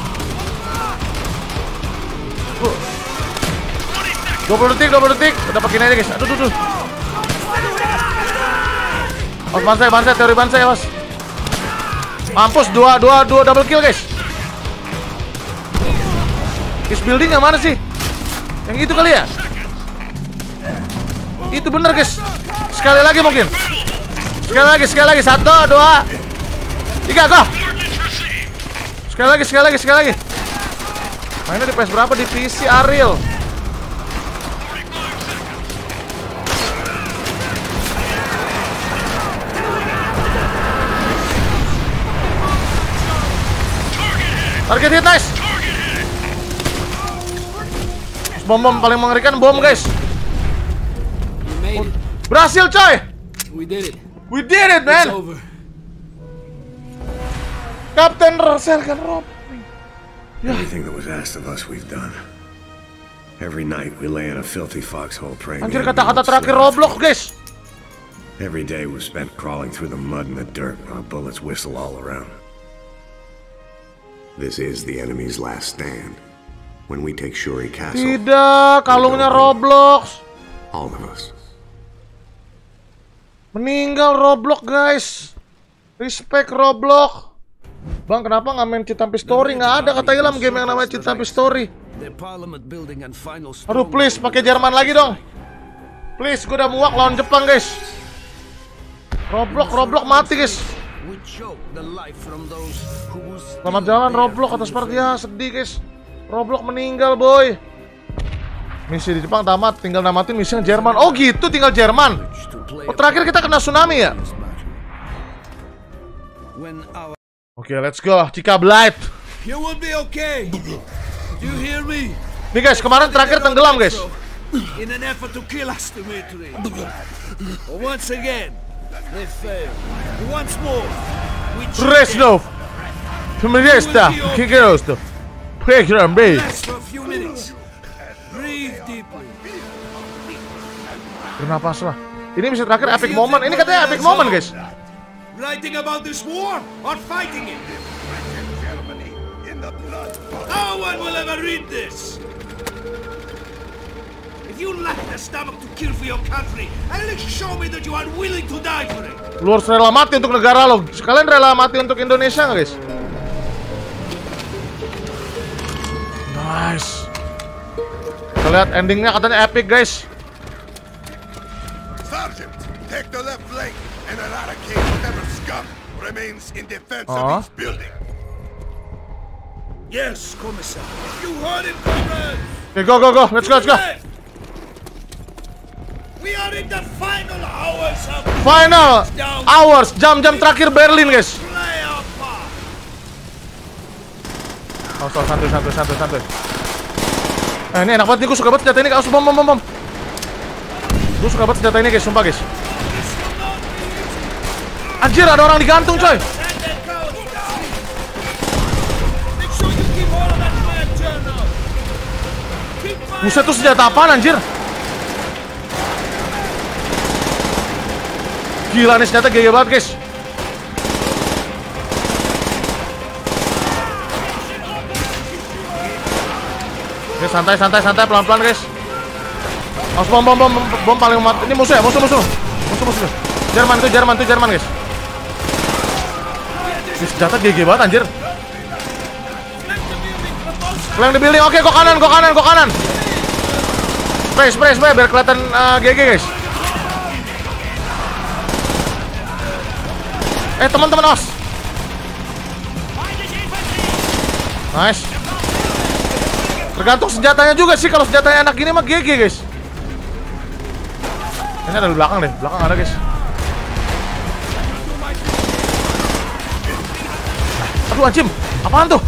Speaker 1: 20 detik. Udah pakai ini aja guys. Aduh. Bansai, teori bansai awas. Mampus, dua double kill guys. Is building yang mana sih? Yang itu kali ya? Itu bener guys. Sekali lagi mungkin. Sekali lagi. 1, 2, 3, go. Sekali lagi. Mainnya di PS berapa? Di PC Ariel. Target hit, nice. Bom paling mengerikan bom guys.
Speaker 3: We made it.
Speaker 1: Berhasil coy.
Speaker 3: We did it.
Speaker 1: We did it
Speaker 3: It's
Speaker 1: man.
Speaker 3: over.
Speaker 1: Kapten Sergeant Rob.
Speaker 2: Everything that was asked of us, we've done. Every night we lay in a filthy foxhole praying.
Speaker 1: Anjir, kata-kata terakhir Roblox guys.
Speaker 2: Every day was spent crawling through the mud and the dirt while bullets whistle all around. This is the enemy's last stand. When we take Shuri Castle.
Speaker 1: Tidak, kalungnya Roblox.
Speaker 2: All of us.
Speaker 1: Meninggal Roblox guys. Respect Roblox. Bang, kenapa nggak main Citampi Story? Nggak ada kata Ilham game yang namanya Citampi Story. Aduh, please pakai Jerman lagi dong. Please, gue udah muak lawan Jepang guys. Roblox mati guys. Selamat jalan Roblox atas Partia, sedih guys. Roblox meninggal boy. Misi di Jepang tamat, tinggal namatin misi yang Jerman. Oh gitu, tinggal Jerman. Oh terakhir kita kena tsunami ya. Oke, let's go. Cika Blight.
Speaker 3: You will be okay. You hear me?
Speaker 1: Nih guys, kemarin terakhir tenggelam guys.
Speaker 3: In an effort to kill us, Dimitri. Once again, they failed. Once more, we
Speaker 1: Reznov. Feminista. Kikerosto. Program B.
Speaker 3: relax for a few minutes. Breathe deeply.
Speaker 1: Bernapas lah. Ini misi terakhir epic moment. Ini katanya epic moment guys.
Speaker 3: Writing about this war or fighting it? No one will ever read this. If you lack the stomach to kill for your country, at least show me that you are willing to die for it.
Speaker 1: Lu harus rela mati untuk negara lo. Sekalian rela mati untuk Indonesia nggak guys? Nice. Kita lihat endingnya katanya epic guys.
Speaker 2: Sergeant, take the left flank and eradicate whatever scum remains in defense of each building.
Speaker 3: Yes, Commissar. You heard it, comrade.
Speaker 1: Okay, go. Let's go.
Speaker 3: We are in the final hours of
Speaker 1: Final hours, jam-jam terakhir Berlin guys.
Speaker 3: play our part.
Speaker 1: Santuy. Ini enak banget nih, gue suka banget senjata ini. Bom. Gue suka banget senjata ini guys, sumpah guys. Anjir, ada orang digantung coy.
Speaker 3: And then go. Make sure you keep all of that fire turned on. Keep fire.
Speaker 1: Buset, tuh senjata apaan anjir? Gila nih senjata gede banget guys. Oke, santai pelan-pelan guys. Awas bom paling mati. Ini musuh ya, musuh. Jerman guys. Ini senjata gede banget anjir. Kalian di building. Oke, gua kanan. Spray biar kelihatan GG guys. Teman-teman os. Nice. Tergantung senjatanya juga sih. Kalau senjatanya enak gini mah GG guys. Ini ada di belakang deh. Belakang ada guys. Aduh anjim. Apaan tuh?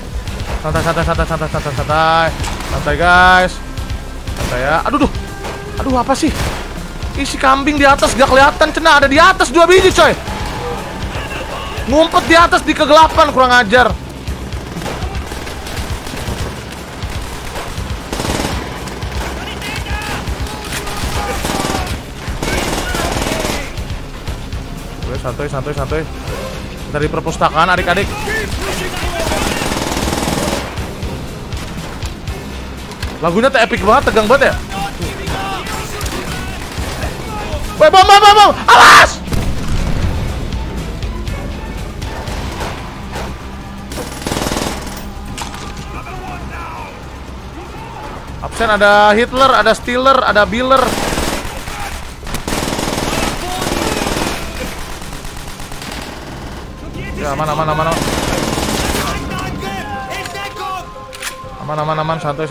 Speaker 1: Santai guys. Santai ya. Aduh apa sih? Isi kambing di atas gak kelihatan. Cena ada di atas 2 biji coy. Ngumpet di atas di kegelapan, kurang ajar. Oke, santuy. Dari perpustakaan adik-adik. Lagunya tuh epic banget, tegang banget ya. Woi, bom. Awas! Absen ada Hitler, ada Steeler, ada Biller. Ya, aman. Aman, santuy.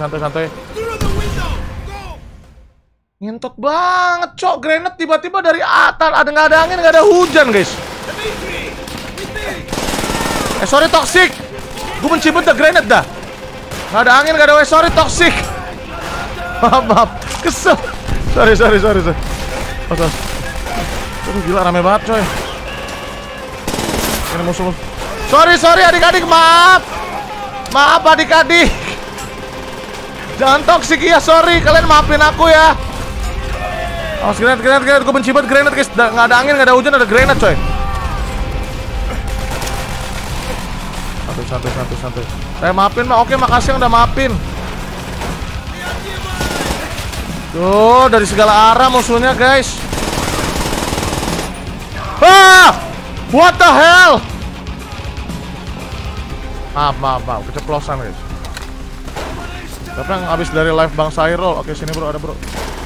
Speaker 1: Ngentot banget, cok. Granat tiba-tiba dari atas. Nggak ada angin, nggak ada hujan, guys. Sorry, toxic. Gue benci banget granat dah. Nggak ada angin, nggak ada sorry, toxic. Maaf. Kesel. Sorry. Aduh, gila rame banget coy. Ini musuh. Sorry adik-adik, maaf adik-adik. Jangan toksik ya, sorry. Kalian maafin aku ya. Awas granat. Gue benci banget granat guys. Nggak ada angin, nggak ada hujan, ada granat coy. Santai. Saya maafin mah. Oke, makasih yang udah maafin. Tuh, dari segala arah musuhnya guys. What the hell? Maaf, keceplosan guys. Siapa yang habis dari live Bang Sairul? Oke, sini bro, ada bro.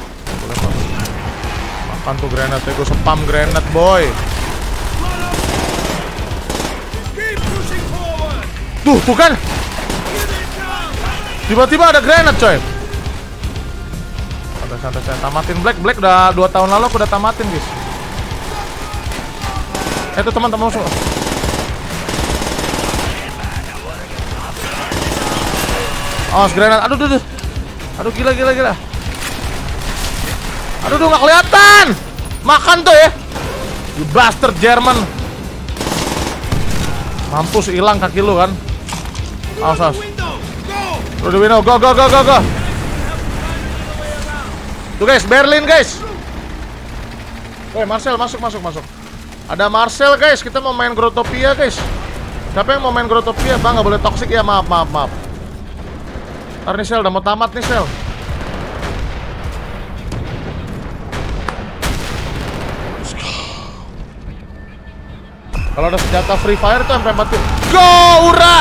Speaker 1: Makan tuh granatnya, gue spam granat boy. Tuh kan. Tiba-tiba ada granat coy. Santai, tamatin Black udah 2 tahun lalu aku udah tamatin guys. Itu teman-teman musuh. Awas granat. Aduh gila. Aduh nggak kelihatan. Makan tuh ya. You bastard Jerman. Mampus, hilang kaki lu kan. Awas. Through the window, go. Tuh guys, Berlin guys. Marcel masuk. Ada Marcel guys, kita mau main Grotopia guys. Siapa yang mau main Grotopia? Bang, nggak boleh toxic ya, maaf. Ntar nih Sel, udah mau tamat nih Sel. Kalau ada senjata Free Fire tuh MP40. Go, ura!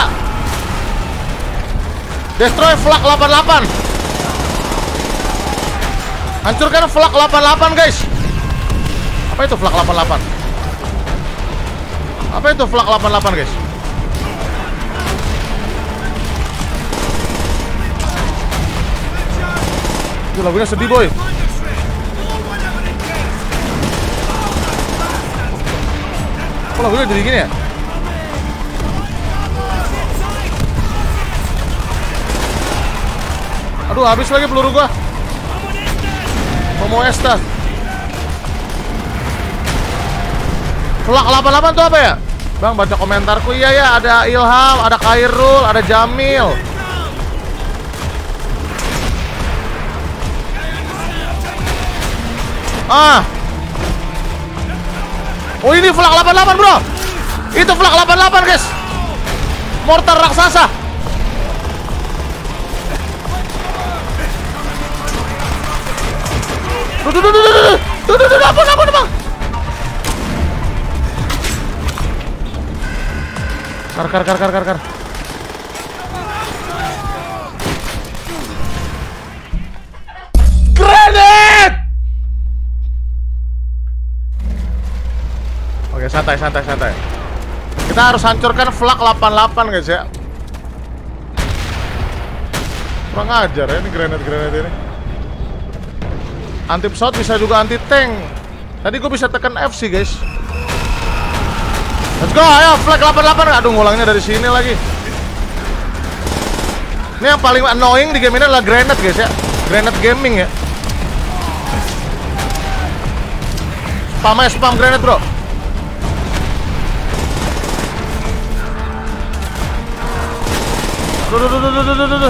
Speaker 1: Destroy Flak 88. Hancurkan Flak 88 guys. Apa itu Flak 88? Apa itu Flak 88 guys? Itu lagunya sedih boy. Kok lagunya jadi gini ya? Aduh, habis lagi peluru gua. Como estas? Flak 88 tuh apa ya? Bang, baca komentarku. Iya ya, ada Ilham, ada Khairul, ada Jamil. Oh, ini Flak 88 bro. Itu Flak 88 guys. Mortar raksasa. Duh, ampun bang. Kar. Granat. Oke, santai. Kita harus hancurkan Flak 88 guys ya. Kurang ajar ya ini granat ini. Anti pesawat bisa juga anti tank. Tadi gue bisa tekan F sih guys. Let's go, ayo Flak 88. Aduh, ngulangnya dari sini lagi. Ini yang paling annoying di game ini adalah granat guys ya. Granat gaming ya. Spam granat bro. Duh.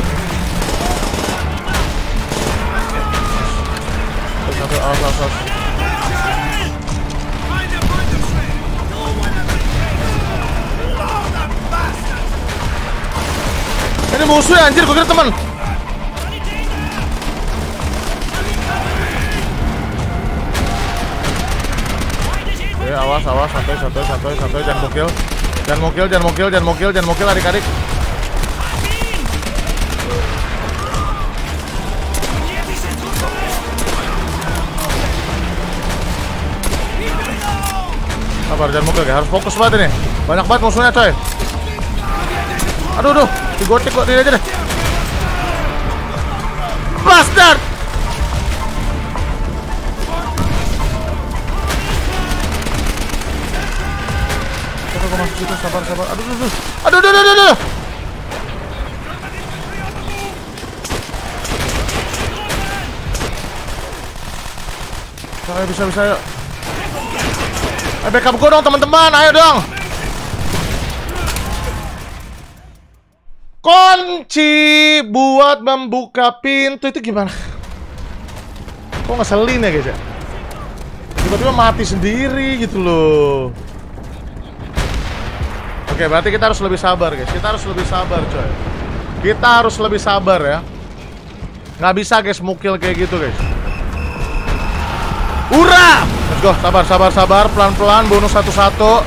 Speaker 1: Awas. Ini musuh ya anjir, gue kira teman. Oke, awas, santai, jangan mukil adik-adik. Sabar, jangan mukil, harus fokus banget ini. Banyak banget musuhnya coy. Aduh, digotek kok ini aja deh. Bastard! Coba gue masuk situ, sabar. Aduh. Ayo, bisa, ayo. Ayo backup gue dong teman-teman, ayo dong. Kunci buat membuka pintu itu gimana? Kok ngeselin ya guys ya? Tiba-tiba mati sendiri gitu loh. Oke, berarti kita harus lebih sabar guys. Kita harus lebih sabar coy. Kita harus lebih sabar ya. Nggak bisa guys mukil kayak gitu guys. Ura! Let's go, sabar. Pelan-pelan, bonus satu-satu.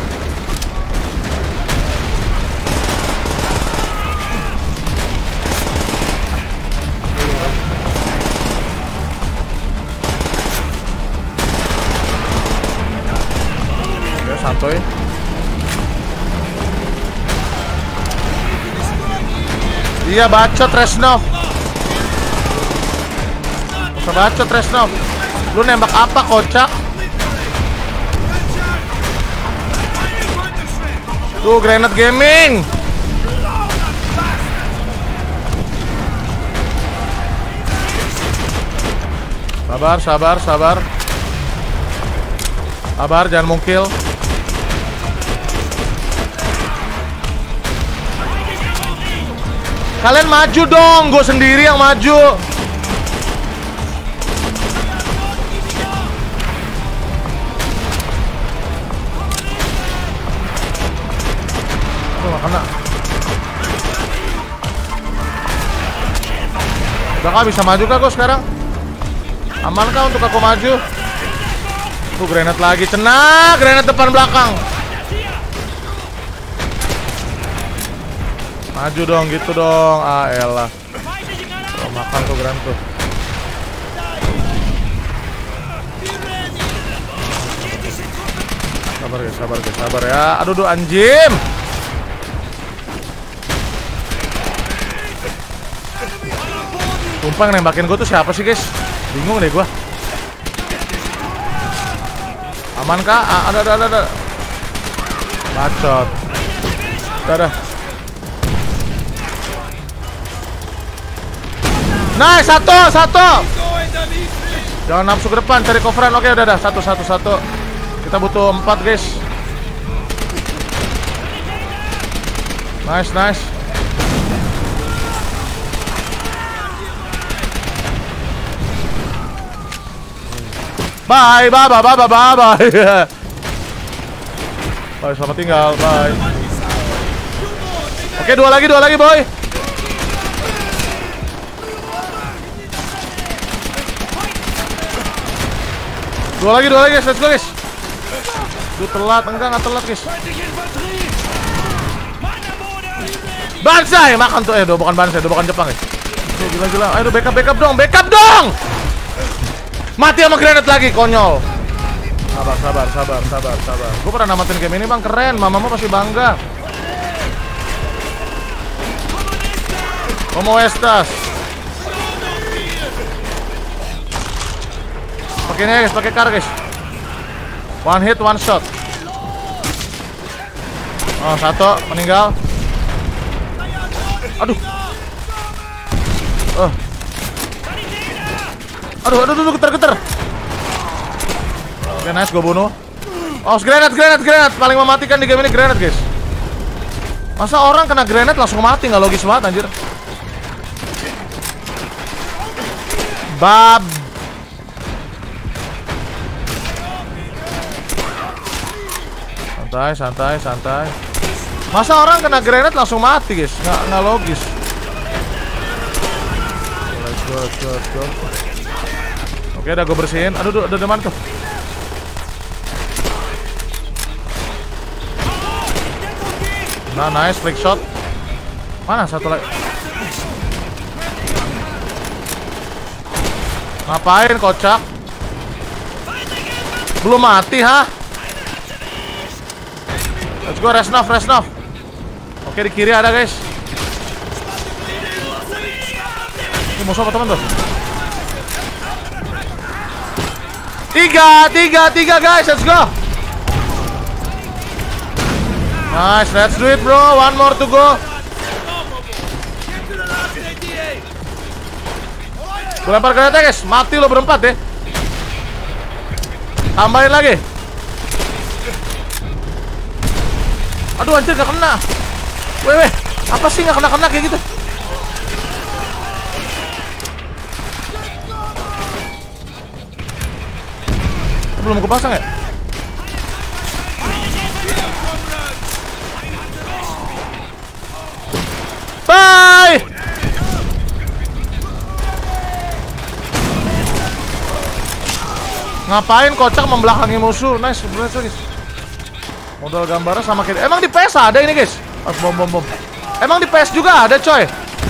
Speaker 1: Oke, santuy. Iya, bacot Resnov. Usah bacot Resnov. Lu nembak apa, kocak? Tuh, granat gaming. Sabar. Sabar, jangan mungkil. Kalian maju dong, gue sendiri yang maju. Kena. Udah kah, bisa maju kah gue sekarang? Aman kah untuk aku maju? Tuh, granat lagi, cenah, granat depan belakang. Maju dong, gitu dong. Ah elah. Oh, makan tuh granat tuh. Sabar ya. Aduh anjim. Sumpah nembakin gue tuh siapa sih guys? Bingung deh gue. Aman kah? Ada. Bacot. Udah. Nice, satu. Jangan nafsu ke depan, cari coveran. Oke, udah. Satu. Kita butuh 4 guys. Nice. Bye. Bye, selamat tinggal. Bye. Oke, dua lagi boy. Dua lagi guys, let's go guys. Duh, telat, enggak telat guys. Bansai, makan tuh, bukan Bansai, bukan Jepang guys. Gila. Ayo backup dong. Mati sama granat lagi, konyol. Sabar. Gue pernah namatin game ini bang, keren. Mamamu pasti bangga. Como estas? Pakai ini guys, pakai car guys. One hit, one shot. Oh, satu meninggal. Aduh. Aduh, getar. Oke, nice, gue bunuh. Oh, granat. Paling mematikan di game ini granat, guys. Masa orang kena granat langsung mati, nggak logis banget, anjir. Bab. Santai. Masa orang kena granat langsung mati, guys? Nggak logis. Let's go. Oke, udah gue bersihin. Aduh, udah deman tuh. Nah, nice, flick shot. Mana satu lagi? Ngapain, kocak? Belum mati, ha? Let's go, Resnov. Oke, di kiri ada, guys. Ini musuh apa teman tuh? Tiga guys, let's go. Nice, let's do it bro, one more to go. Gue lempar granatnya guys, mati lo berempat deh. Tambahin lagi. Aduh anjir gak kena. Weh, apa sih gak kena-kena kayak gitu? Belum kepasang ya? Bye! Ngapain kocak membelakangi musuh? Nice, berhasil guys. Modal gambarnya sama kayak. Emang di PS ada ini guys? Bom. Emang di PS juga ada coy.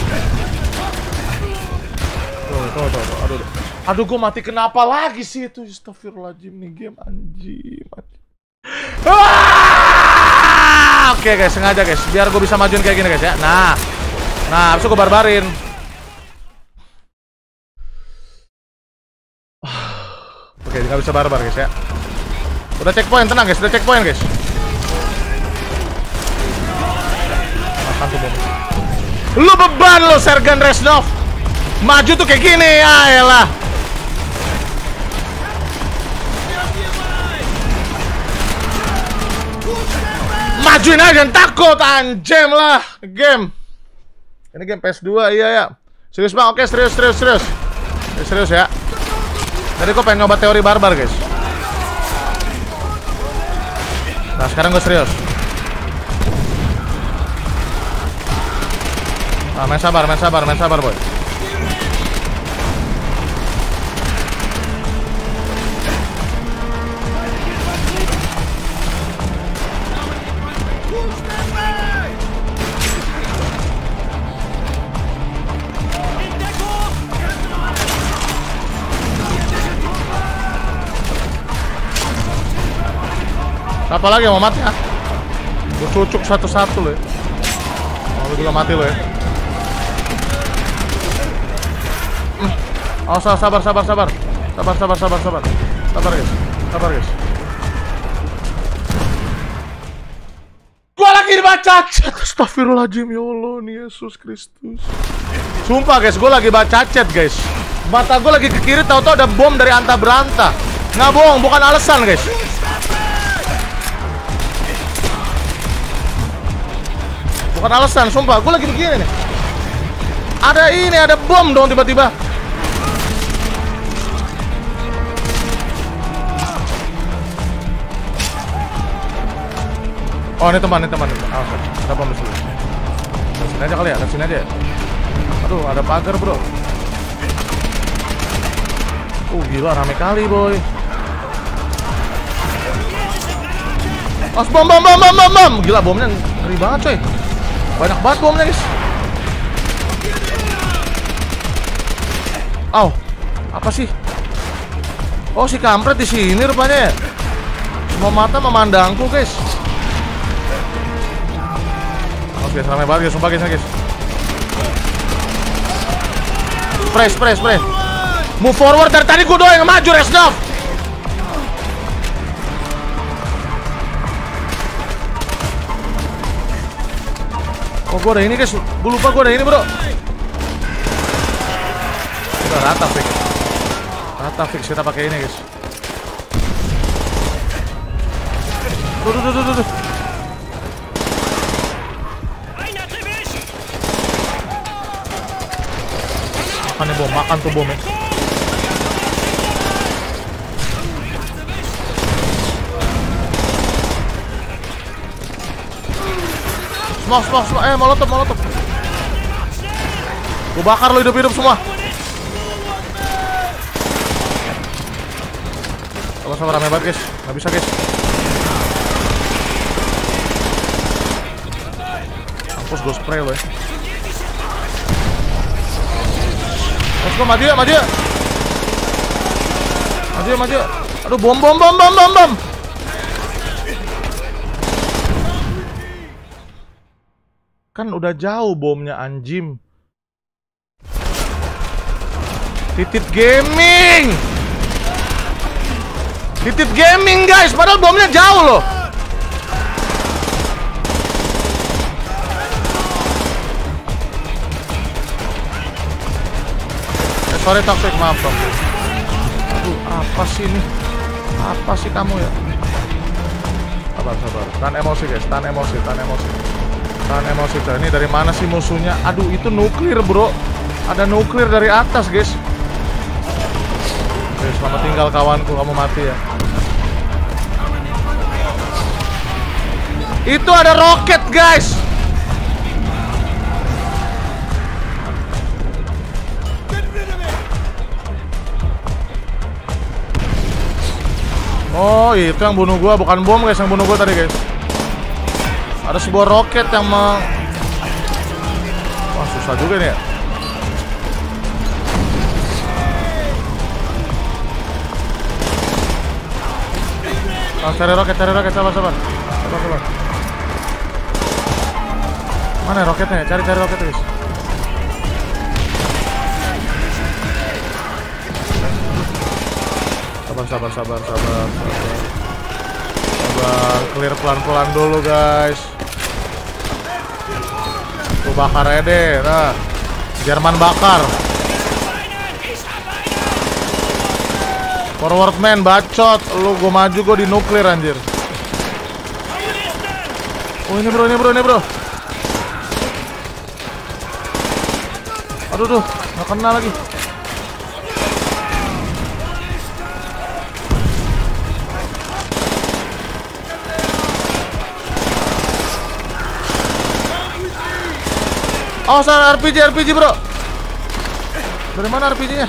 Speaker 1: Tuh. Aduh, gue mati kenapa lagi sih itu? Astagfirullahaladzim nih game anjing. Oke guys, sengaja guys, biar gue bisa majuin kayak gini guys ya. Nah, habis itu gue barbarin. Oke, nggak bisa barbar guys ya. Udah checkpoint, tenang guys, udah checkpoint guys. Makan tuh bom. Lu beban lo Sergeant Reznov. Maju tuh kayak gini, ayolah. Majuin aja, jangan takut, anjem lah. Game. Ini game PS2, iya ya. Serius bang, oke serius. Serius ya. Tadi gue pengen nyoba teori barbar guys. Nah sekarang gue serius. Nah main sabar boy. Apa lagi yang mau mati ya? Gue cucuk satu-satu loh ya. Oh, lu juga mati lo ya. Oh, sabar guys. Gua lagi dibaca chat. Astagfirullahaladzim ya Allah nih Yesus Kristus. Sumpah guys, gua lagi baca chat guys. Mata gua lagi ke kiri, tahu-tahu ada bom dari anta beranta. Nggak bohong, bukan alasan guys. Bukan alasan, sumpah, gue lagi begini nih. Ada bom dong tiba-tiba. Oh ini teman. Ada bom di sini. Sini aja kali ya, sini aja. Aduh, ada pagar bro. Gila rame kali boy. Oh, bom. Gila bomnya ngeri banget coy. Banyak banget bomnya guys. Apa sih? Oh si kampret di sini rupanya ya. Semua mata memandangku guys. Oke, ramai banget guys, sumpah guys. Spray. Move forward, dari tadi gue doang yang maju, Reznov. Oh, gue ada ini guys, gue lupa gue ada ini bro. Udah rata fix kita pakai ini guys. Tuh. Makan tuh bom ya. Smoke. Molotov. Gue bakar lo hidup semua. Sabar rame banget guys. Nggak bisa guys. Mampus gue spray lo ya. Let's go, maju ya. Aduh, bom. Kan udah jauh bomnya anjim. Titit gaming guys, padahal bomnya jauh loh. Sorry toxic, maaf bang. Aduh, apa sih ini? Apa sih kamu ya? Sabar. Tahan emosi guys, tahan emosi. Tahan emosi coy. Ini dari mana sih musuhnya? Aduh, itu nuklir bro. Ada nuklir dari atas guys. Oke, selamat tinggal kawanku, kamu mati ya. Itu ada roket guys. Oh, itu yang bunuh gua, bukan bom guys, yang bunuh gua tadi guys. Ada sebuah roket yang wah, susah juga nih ya. Oh, cari roket, sabar. Mana roketnya? Cari roketnya guys. Sabar. Clear pelan-pelan dulu guys. Tuh bakar aja deh. Nah, Jerman bakar. Forward man, bacot. Lu gue maju, gue di nuklir anjir. Oh ini bro. Aduh, nggak kena lagi. Oh, salah RPG bro. Dari mana RPG-nya?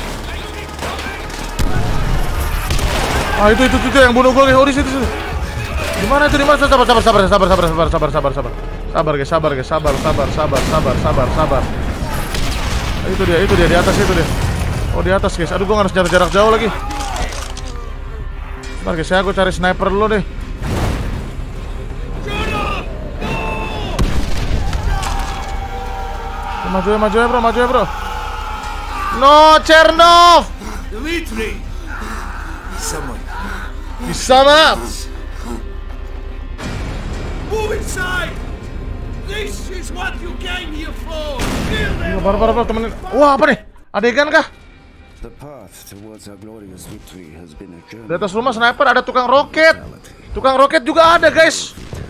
Speaker 1: Ah, itu yang bunuh gue. Oh, di situ. Di mana itu? Sabar guys. Sabar. Itu dia di atas itu dia. Oh, di atas guys. Aduh, gue harus jarak jauh lagi. Sabar guys, gue cari sniper dulu deh. Maju ya bro. No, Chernov.
Speaker 3: Dmitri! Someone.
Speaker 1: Sama.
Speaker 3: Move inside! This is what you came here for!
Speaker 1: Baru temenin. Wah, apa nih? Adegan kah?
Speaker 4: The path towards our glorious victory has been a journey.
Speaker 1: Di atas rumah sniper ada tukang roket. Tukang roket juga ada, guys.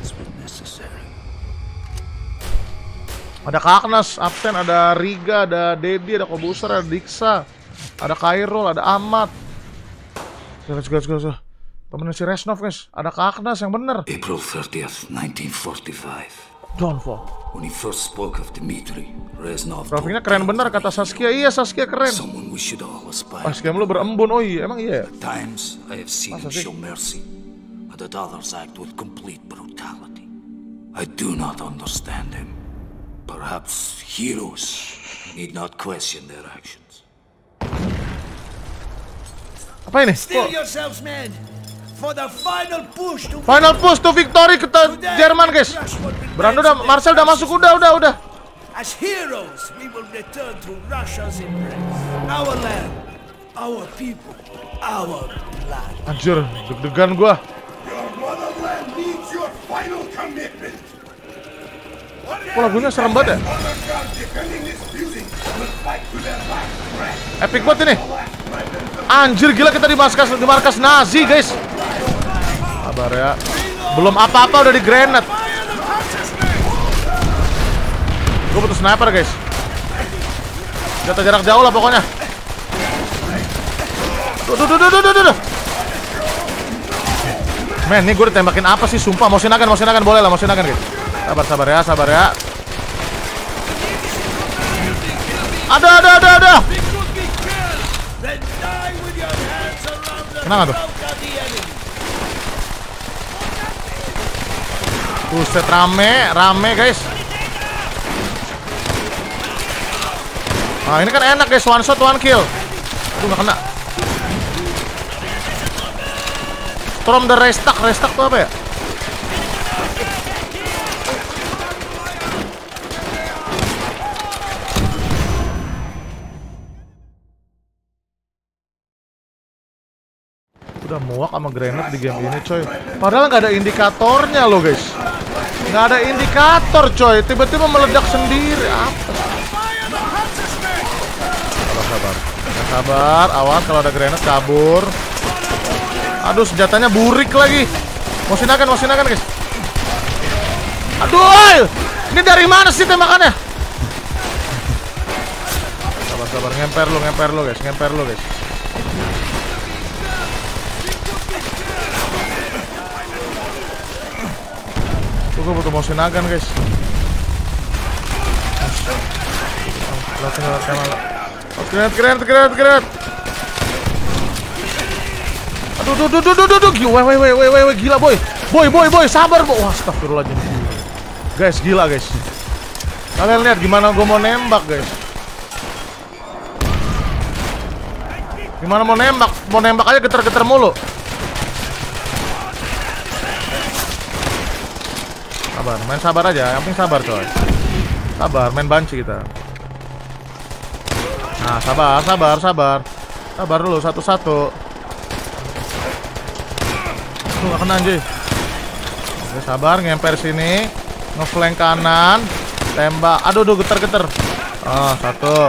Speaker 1: Ada Kaknas, Absen, ada Riga, ada Dedi, ada Kobuser, ada Diksa, ada Kairul, ada Ahmad. Let's go. Temenin si Resnov, guys. Ada Kaknas yang bener.
Speaker 5: April 30th, 1945.
Speaker 1: Don't fall.
Speaker 5: When he first spoke of Dmitri, Reznov
Speaker 1: Grafiknya keren bener, kata Saskia. Iya, Saskia keren.
Speaker 5: someone we should all aspire.
Speaker 1: Saskia lu berembun. Oh iya, emang iya.
Speaker 5: At times, I have seen him
Speaker 1: Masa sih?
Speaker 5: show mercy, but at others act with complete brutality. I do not understand him. Perhaps heroes need not question their actions.
Speaker 1: Apa ini?
Speaker 3: Steel yourselves, men! For the final push to
Speaker 1: victory ke Jerman, guys. Brando udah, Marcel udah masuk, udah.
Speaker 3: As heroes, we will return to Russia's embrace. Our land, our people, our blood.
Speaker 1: Anjir, deg-degan gua.
Speaker 2: Your motherland needs your final commitment.
Speaker 1: Kok lagunya serem banget ya? Epic banget ini. Anjir, gila, kita di markas Nazi, guys. Sabar ya. Belum apa-apa udah di granat. Gue butuh sniper, guys. Jatuh jarak jauh lah pokoknya. Duh. Men, ini gue ditembakin apa sih? Sumpah, motion akan boleh lah, motion akan, guys. Sabar ya. Ada. Kenapa tuh? Buset, rame guys. Nah, ini kan enak guys, one shot one kill. Aduh, gak kena. Storm the Reichstag tuh apa ya? Udah muak sama granat di game ini, coy. Padahal nggak ada indikatornya loh, guys. Nggak ada indikator, coy. Tiba-tiba meledak sendiri. Apa? Sabar. Awas kalau ada granat kabur. Aduh, senjatanya burik lagi. Mosinakan guys. Aduh, ini dari mana sih tembakannya? Sabar, ngemper lu guys. Gue butuh Mosinakan guys. Keren. Aduh, gila boy, sabar boy. Wah, astagfirullahaladzim. Guys, gila guys. Kalian lihat gimana gue mau nembak guys. Gimana mau nembak aja geter-geter mulu. Sabar, main sabar aja, yang penting sabar coy. Sabar, main banci kita. Nah, sabar dulu, satu-satu. Tuh, gak kena anjir. Oke, sabar, ngemper sini. Ngeflank kanan. Tembak, aduh, geter-geter. Satu.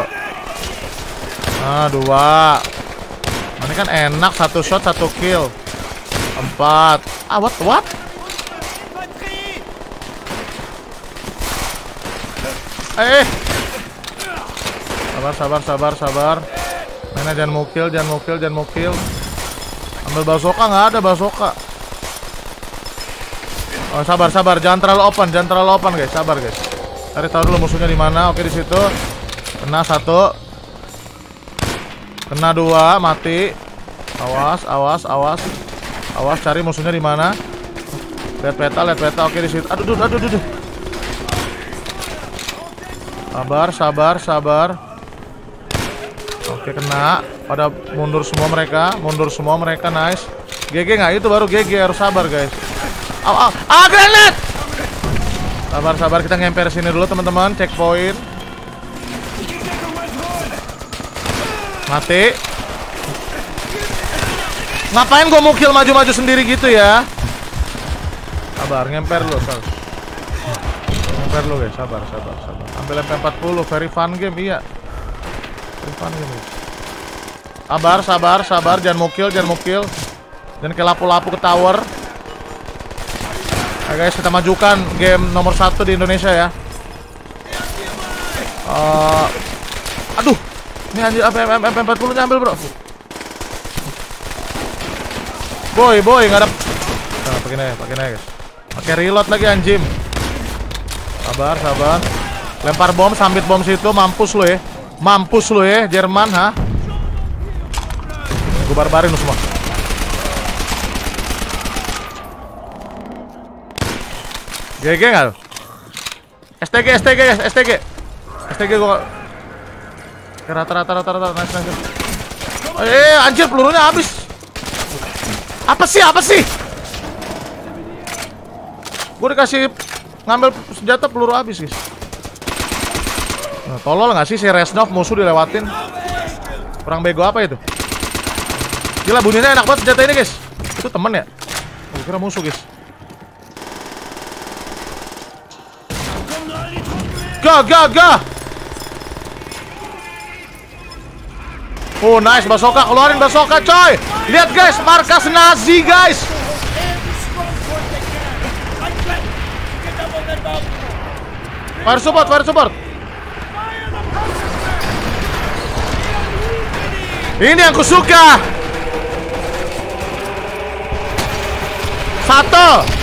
Speaker 1: Dua. Ini kan enak, satu shot, satu kill. 4. What? Sabar. Mana jangan mukil. Ambil bazooka, nggak ada bazooka. Oh, sabar. Jangan terlalu open guys. Sabar guys. Cari tahu dulu musuhnya di mana. Oke, di situ. Kena 1. Kena 2, mati. Awas, cari musuhnya di mana. Lihat peta. Oke, di situ. Aduh. Sabar. Oke, kena. Pada mundur semua mereka. Nice. GG nggak? Itu baru GG. Harus sabar guys. Granat. Sabar. Kita ngemper sini dulu teman-teman. Checkpoint. Mati. Ngapain gue mukil maju-maju sendiri gitu ya? Sabar, ngemper lu guys. Sabar. Ambil MP40, very fun game, iya. Very fun game. Sabar, jangan mukil. Jangan kayak lapu-lapu ke tower. Nah guys, kita majukan game nomor 1 di Indonesia ya. Aduh, ini anjir MP40 nya ambil bro. Boy, nggak ada. Nah, pakai guys. Pakai reload lagi anjim. Sabar. Lempar bom, sambit bom situ, mampus lu ya, Jerman, ha? Gue barbarin lu semua. GG nggak lu? STG gua. Rata. Nice. Anjir, pelurunya habis. Apa sih? Gue dikasih ngambil senjata, peluru habis guys. Nah, tolol nggak sih si Reznov, musuh dilewatin. Kurang bego apa itu? Gila, bunyinya enak banget senjata ini guys. Itu temen ya? Oh, kira musuh guys. Ga. Oh nice, bazooka, keluarin bazooka coy. Lihat guys, markas Nazi guys. Fire support. Ini yang kusuka. 1.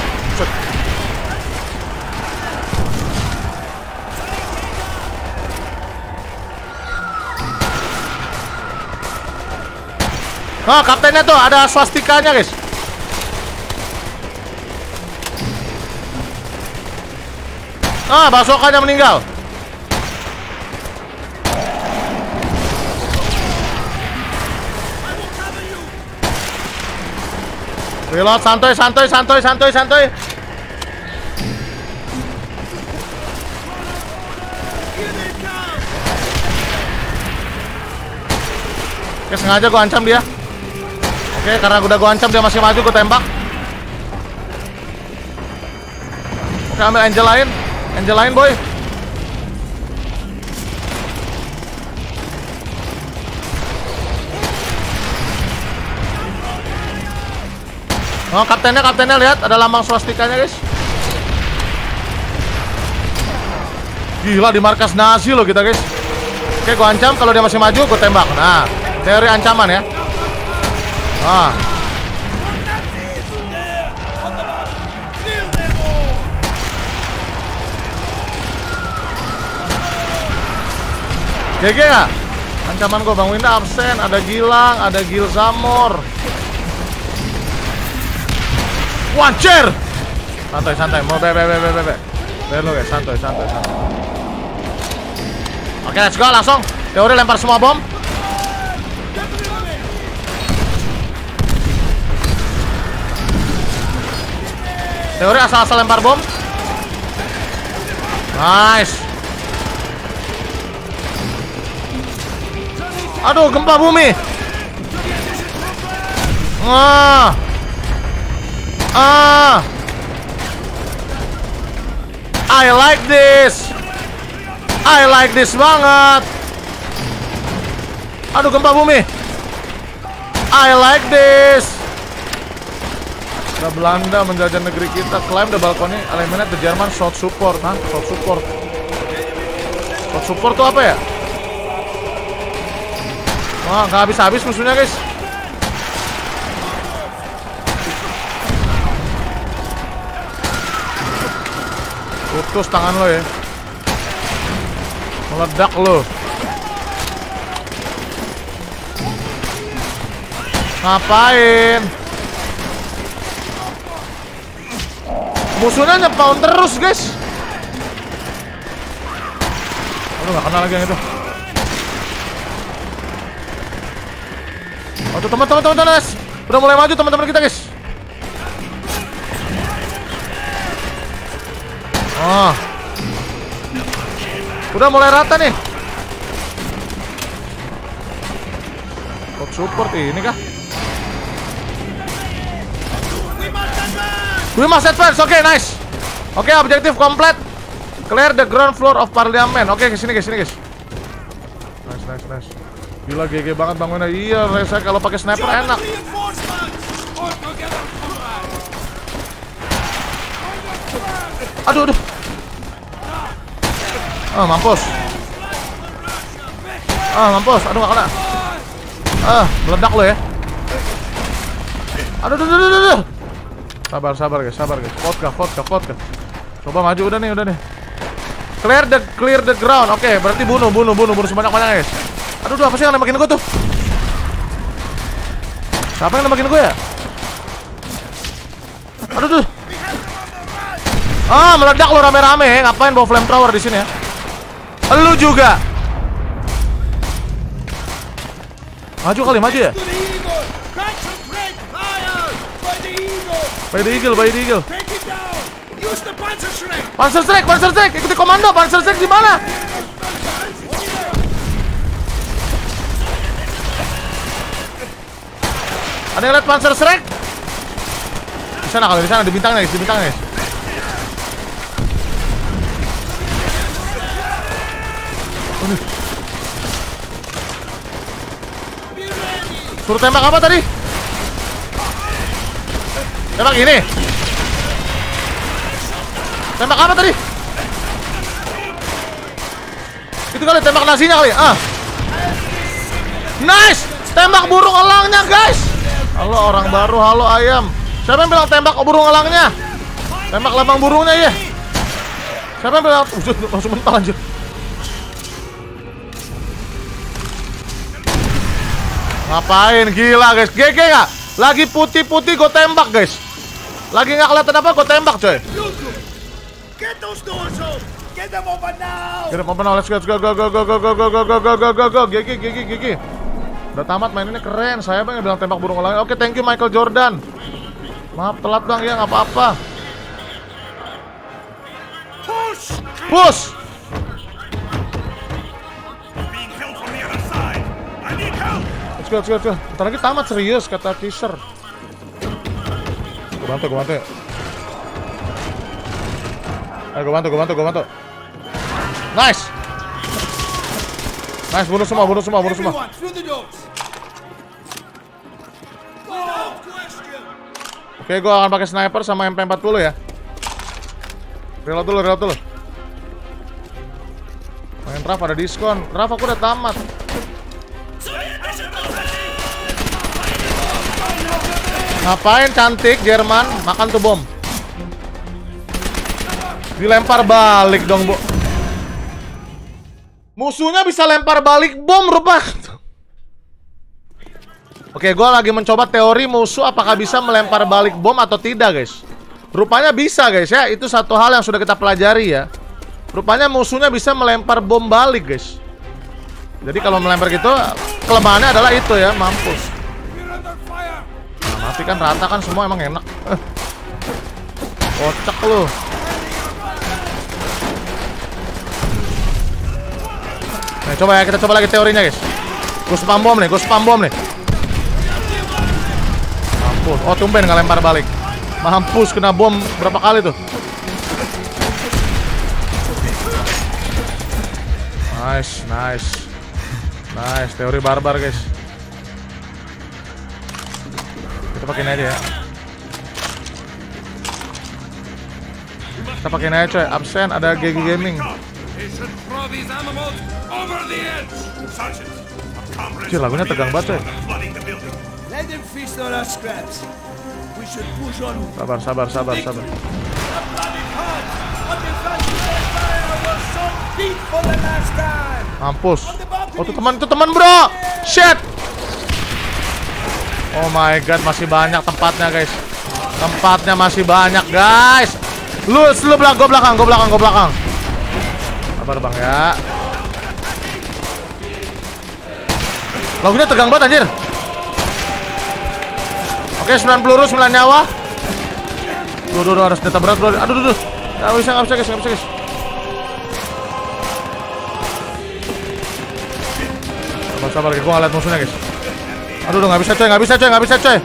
Speaker 1: Nah, kaptennya tuh ada swastikanya guys. Bazooka-nya meninggal. Reload, santuy. Oke, sengaja gue ancam dia. Oke, karena udah gue ancam dia masih maju, gue tembak. Oke, ambil angel lain boy. Oh, kaptennya lihat ada lambang swastikanya, guys. Gila, di markas Nazi loh kita, guys. Oke, gua ancam kalau dia masih maju, gua tembak. Nah, teori ancaman ya. Ah. GG nggak? Ancaman gue Bang Winda absen. Ada Gilang, ada Gil Zamor. Wancer. Santai. Mau bebe. Lo guys, santai. Oke, let's go langsung. Teori lempar semua bom. Teori asal-asal lempar bom. Nice. Aduh, gempa bumi. I like this banget. Aduh, gempa bumi. I like this. Belanda menjajah negeri kita. Climb the balcony, eliminate the German shot support. Hah? Shot support. Shot support tuh apa ya? Wah, nggak habis-habis musuhnya, guys. Putus tangan lo ya. Meledak lo. Ngapain? Musuhnya nyepaun terus, guys. Aduh, nggak kenal lagi yang itu. Oh, tuh teman-teman, guys. Udah mulai maju teman-teman kita, guys. Oh. Udah mulai rata nih. Top support ini kah? We must advance. Oke, nice. Oke, objektif komplit. Clear the ground floor of Parliament. Oke, kesini guys. Nice. Gila, GG banget Bang Wena. Iya, saya kalau pakai sniper enak. Aduh. Mampus. Aduh, gak kena. Meledak lo ya. Aduh. Sabar guys. Vodka. Coba maju, udah nih. Clear the ground. Oke, berarti bunuh sebanyak-banyaknya, guys. Aduh, apa sih yang nembakin gue tuh? Siapa yang nembakin gue ya? Aduh. Meledak lo rame-rame. Ngapain bawa flamethrower di sini ya? Lu juga. Maju ya? By the eagle. Panzerschreck. Ikuti komando. Panzerschreck di mana? Ada yang lihat Panzerschreck? Di sana, di bintangnya, guys. Suruh tembak apa tadi? Tembak ini. Tembak apa tadi? Itu kali tembak nasinya kali. Nice. Tembak burung elangnya, guys. Halo orang baru, halo ayam. Siapa yang bilang tembak burung elangnya? Tembak lambang burungnya ya. Siapa yang bilang? Langsung mental anjir. Ngapain, gila guys. GG gak? Lagi putih-putih gue tembak, guys. Lagi gak kelihatan apa, gue tembak coy.
Speaker 3: Get those doors open. Get them open now.
Speaker 1: Let's go. GG. Udah tamat mainnya, keren. Saya bang yang bilang tembak burung elang. Oke, thank you Michael Jordan. Maaf telat bang, ya nggak apa-apa. Push. Let's go. Bentar lagi tamat, serius kata teaser. Gue bantu. Ayo gue bantu. Nice, bunuh semua. Oke, gue akan pakai sniper sama MP40 ya. Reload dulu. Main Raf ada diskon. Raf aku udah tamat. Ngapain cantik Jerman? Makan tuh bom. Dilempar balik dong, Bu. Musuhnya bisa lempar balik bom rupanya. Oke, gue lagi mencoba teori musuh apakah bisa melempar balik bom atau tidak, guys. Rupanya bisa, guys ya. Itu satu hal yang sudah kita pelajari ya. Rupanya musuhnya bisa melempar bom balik, guys. Jadi kalau melempar gitu, kelemahannya adalah itu ya, mampus. Nah, mati kan rata kan semua emang enak. Kocak lu. Nah, coba ya, kita coba lagi teorinya, guys. Gue spam bom nih. Mampus. Oh, tumben nggak lempar balik. Mampus, kena bom berapa kali tuh. Nice, teori barbar, guys. Kita pakein aja ya. Kita pakein aja, coy. Absen, ada GG Gaming. Cih, lagunya tegang banget, coy.
Speaker 3: Let them feast on our scraps. We should push on.
Speaker 1: Sabar. Mampus. Oh, itu teman, bro. Shit. Oh my god, masih banyak tempatnya, guys. Tempatnya masih banyak, guys. Lu belakang, gue belakang. Sabar, Bang ya. Lagunya tegang banget, anjir. Oke, 9 peluru, 9 nyawa. Duh, ada senjata berat, bro. Aduh. Nggak bisa, guys. Sabar, gue nggak liat musuhnya, guys. Aduh, nggak bisa, coy.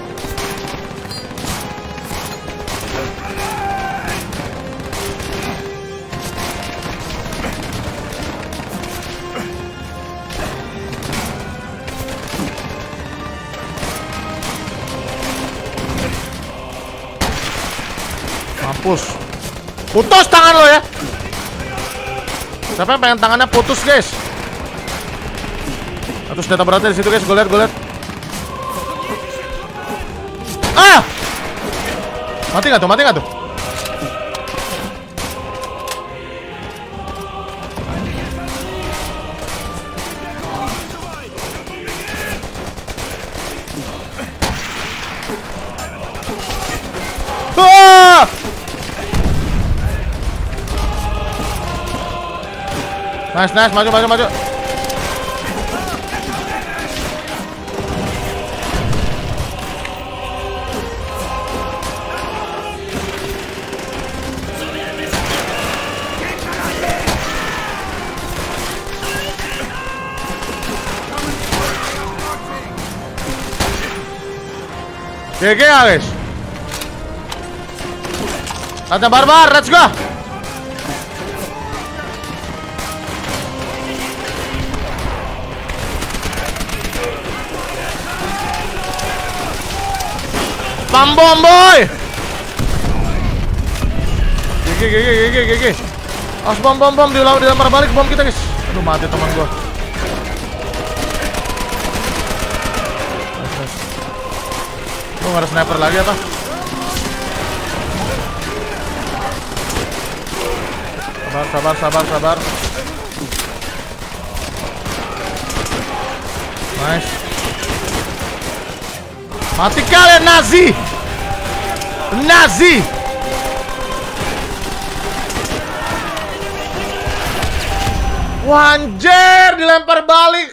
Speaker 1: Mampus. Putus tangan lo ya. Siapa yang pengen tangannya putus, guys? Terus senjata beratnya di situ, guys. Gue liat. Ah! Mati nggak tuh? Ah! Nice, maju. GG ya, guys. Ada barbar, let's go. Spam bom, boy. GG. Awas bom, dilempar balik bom kita, guys. Aduh, mati teman gua. Oh, nggak ada sniper lagi apa? Sabar. Nice. Mati kalian, Nazi. Wah, anjir, dilempar balik.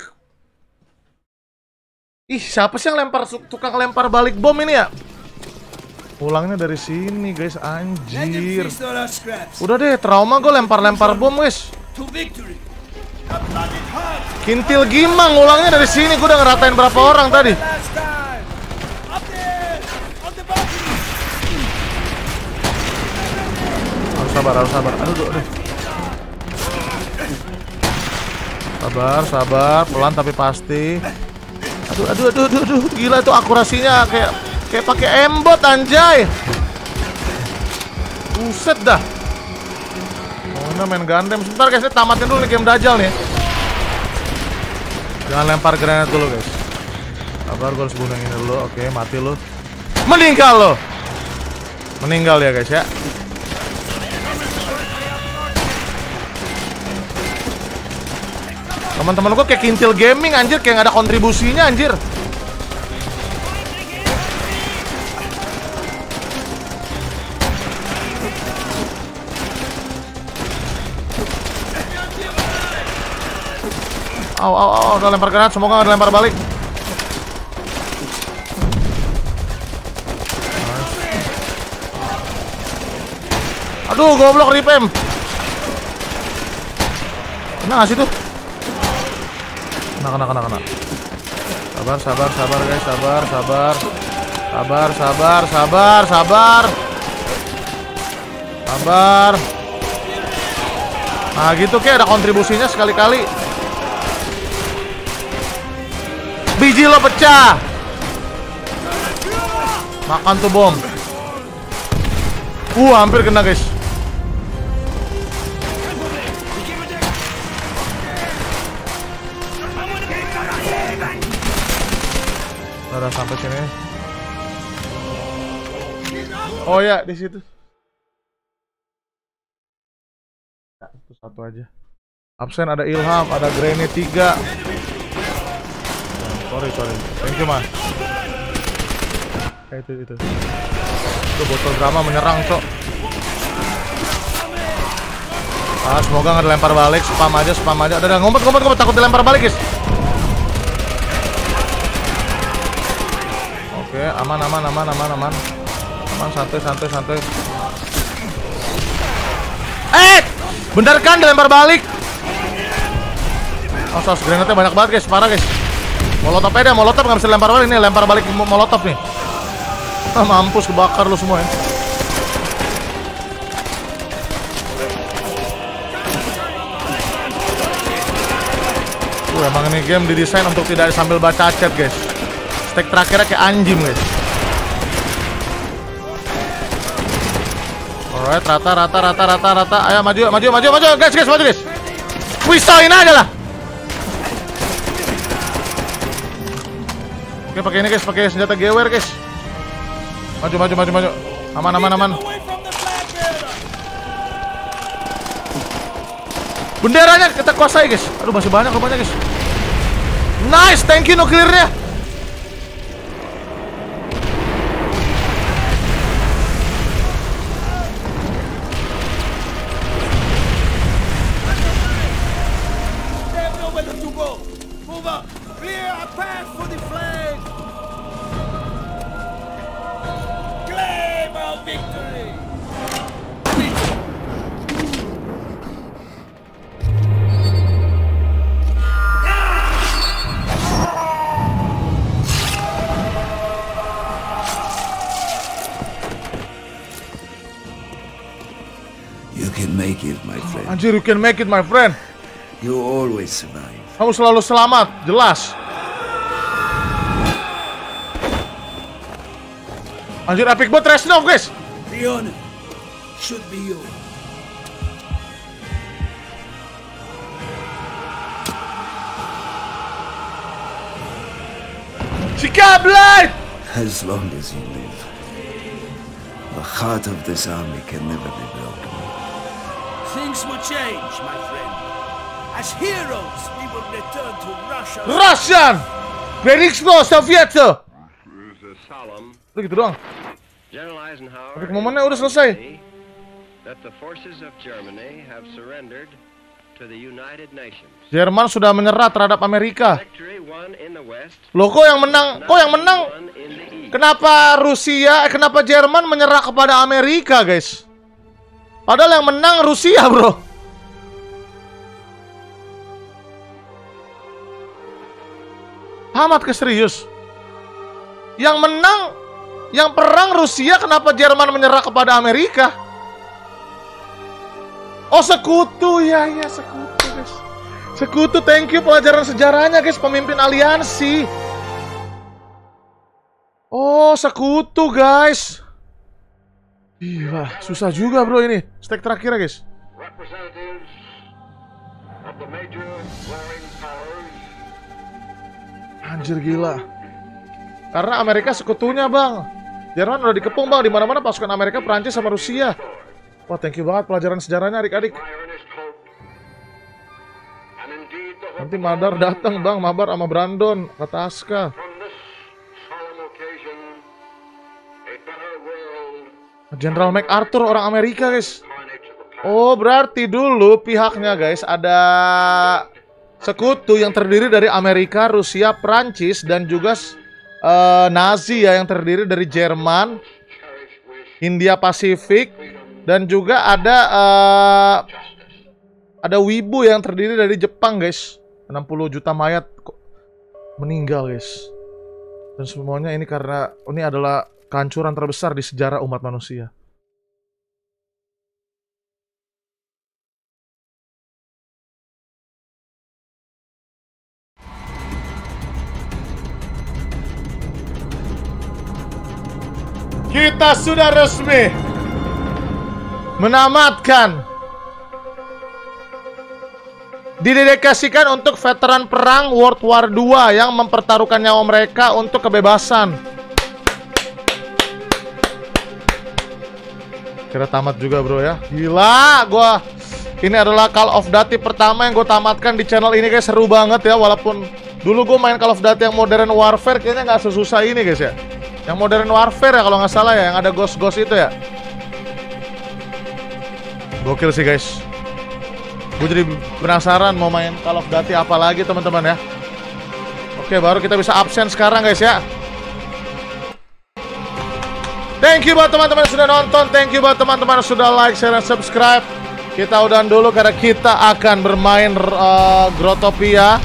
Speaker 1: Ih, siapa sih yang tukang lempar balik bom ini ya? Pulangnya dari sini, guys, anjir. Udah deh, trauma gue lempar bom, guys. Kintil Gimang, ulangnya dari sini. Gue udah ngeratain berapa orang tadi. Harus sabar. Aduh. Sabar, pelan tapi pasti. Aduh, gila itu akurasinya kayak Kayak pakai embot anjay. Buset dah. Oh, ini main Gundam. Sebentar guys, ini tamatin dulu nih game Dajjal nih. Jangan lempar granat dulu guys. Sabar, gue harus bunuh ini dulu. Oke, mati lu. Meninggal lo. Meninggal ya guys ya. Teman-teman gue kayak Kintil Gaming anjir, kayak gak ada kontribusinya anjir. Udah lempar granat, semoga gak ada lempar balik. Aduh, goblok ripem. Kena gak sih tuh? Kena. Sabar guys, sabar. Nah gitu kayak ada kontribusinya sekali-kali. Biji lo pecah. Makan tuh bom. Hampir kena guys. Udah sampai sini. Oh ya, di situ. Ya, itu satu aja. Absen ada Ilham, ada Granny 3. Sorry. Thank you, Mas. Itu. Itu botol drama menyerang, Cok. Semoga nggak dilempar balik. Spam aja. Udah ngumpet. Takut dilempar balik, guys. Oke, aman. Santai. Bentar kan dilempar balik. Sos granatnya banyak banget, guys. Parah, guys. Molotov nggak bisa lempar balik nih. Lempar balik molotov nih. Mampus, kebakar lu semua ya. Emang ini game didesain untuk tidak sambil baca chat, guys. Stack terakhirnya kayak anjing, guys. Alright, rata. Ayo maju, guys. Pisauin aja lah. Oke, pakai ini, guys. Pakai senjata gewehr, guys. Maju. Aman. Benderanya kita kuasai, guys. Aduh, masih banyak rupanya, guys. Nice, thank you nuklirnya. Anjir, you can make it, my friend.
Speaker 4: You always survive.
Speaker 1: Kamu selalu selamat, jelas. Anjir, epic banget Reznov, guys.
Speaker 3: The honor should be yours.
Speaker 1: Chikablai!
Speaker 4: As long as you live, the heart of this army can never be broken.
Speaker 3: Things will change, my friend. As heroes, we will return to Russia.
Speaker 1: Russian! Berixno, Soviet! Udah gitu doang. Tapi momennya udah selesai. Jerman sudah menyerah terhadap Amerika. Loh, kok yang menang? Kenapa kenapa Jerman menyerah kepada Amerika, guys? Padahal yang menang Rusia, bro. Amat keserius. Yang menang, yang perang Rusia, kenapa Jerman menyerah kepada Amerika? Oh, sekutu. Ya, sekutu, guys. Sekutu, thank you pelajaran sejarahnya, guys. Pemimpin aliansi. Oh, sekutu guys. Gila, susah juga bro ini. Stack terakhir ya guys.
Speaker 6: Representatives of the major warring powers.
Speaker 1: Anjir gila. Karena Amerika sekutunya bang. Jerman udah dikepung bang. Dimana-mana pasukan Amerika, Prancis sama Rusia. Wah, thank you banget pelajaran sejarahnya adik-adik.
Speaker 6: My earnest hope, and indeed the hope
Speaker 1: Nanti Madar datang bang, Mabar sama Brandon, kata Aska.
Speaker 6: from this solemn occasion, a better world
Speaker 1: General MacArthur orang Amerika guys.
Speaker 6: carnage of the past.
Speaker 1: Oh, berarti dulu pihaknya guys ada sekutu yang terdiri dari Amerika, Rusia, Prancis, dan juga Nazi ya yang terdiri dari Jerman, Hindia Pasifik, dan juga ada Wibu yang terdiri dari Jepang guys. 60 juta mayat meninggal guys. Dan semuanya ini karena ini adalah kehancuran terbesar di sejarah umat manusia. Kita sudah resmi menamatkan, didedikasikan untuk veteran perang World War II yang mempertaruhkan nyawa mereka untuk kebebasan. Kira tamat juga bro ya. Gila, ini adalah Call of Duty pertama yang gue tamatkan di channel ini guys. Seru banget ya, walaupun dulu gue main Call of Duty yang Modern Warfare kayaknya nggak sesusah ini guys ya. Yang Modern Warfare ya kalau nggak salah ya, yang ada ghost-ghost itu ya. Gokil sih guys. Gue jadi penasaran mau main Call of Duty apa lagi teman-teman ya. Oke, baru kita bisa absen sekarang guys ya. Thank you buat teman-teman yang sudah nonton. Thank you buat teman-teman yang sudah like, share, dan subscribe. Kita udahan dulu karena kita akan bermain Grotopia.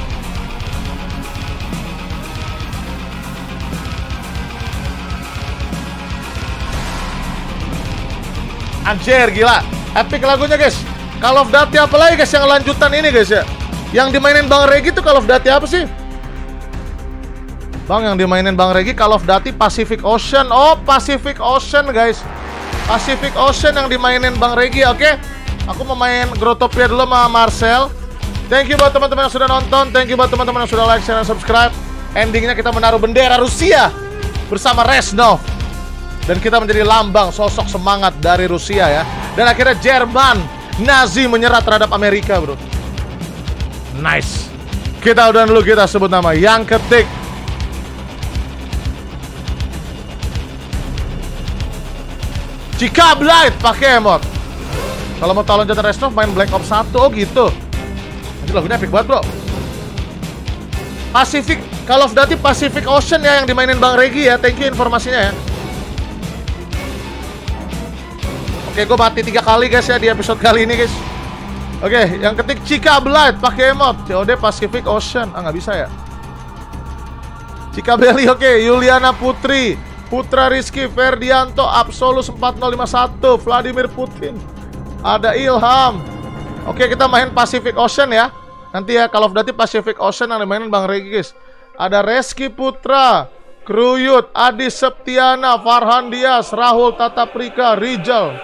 Speaker 1: Anjir, gila. Epic lagunya guys. Call of Duty apa lagi guys yang lanjutan ini guys ya? Yang dimainin Bang Regi tuh Call of Duty apa sih? Bang, yang dimainin Bang Regi Call of Duty Pacific Ocean. Oh, Pacific Ocean guys. Pacific Ocean yang dimainin Bang Regi, oke? Aku mau main Grotopia dulu sama Marcel. Thank you buat teman-teman yang sudah nonton. Thank you buat teman-teman yang sudah like, share, dan subscribe. Endingnya kita menaruh bendera Rusia bersama Reznov. Dan kita menjadi lambang sosok semangat dari Rusia ya. Dan akhirnya Jerman Nazi menyerah terhadap Amerika bro. Nice. Kita udah dulu, kita sebut nama yang ketik. Chica Blight pakai emot. Kalau mau tahu lonjatan Reznov main Black Ops 1. Oh gitu. Ini lagunya epic banget bro. Pacific, Call of Duty Pacific Ocean ya yang dimainin Bang Regi ya. Thank you informasinya ya. Oke, gue mati 3 kali guys ya di episode kali ini guys. Oke, yang ketik Chica Blight pakai emot. COD Pacific Ocean. Ah, nggak bisa ya. Chica Belly, oke. Yuliana Putri, Putra Rizky Ferdianto, Absolus 4051, Vladimir Putin. Ada Ilham. Oke, kita main Pacific Ocean ya. Nanti ya Call of Duty Pacific Ocean yang dimainin Bang Regi guys. Ada Reski Putra, Kruyut, Adi Septiana, Farhan Dias, Rahul Tataprika, Rijal.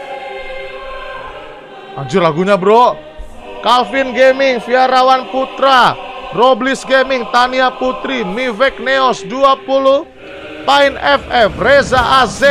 Speaker 1: Anjir lagunya bro. Calvin Gaming, Viarawan Putra, Roblis Gaming, Tania Putri, Mivek Neos 20, Pine FF, Reza AZ.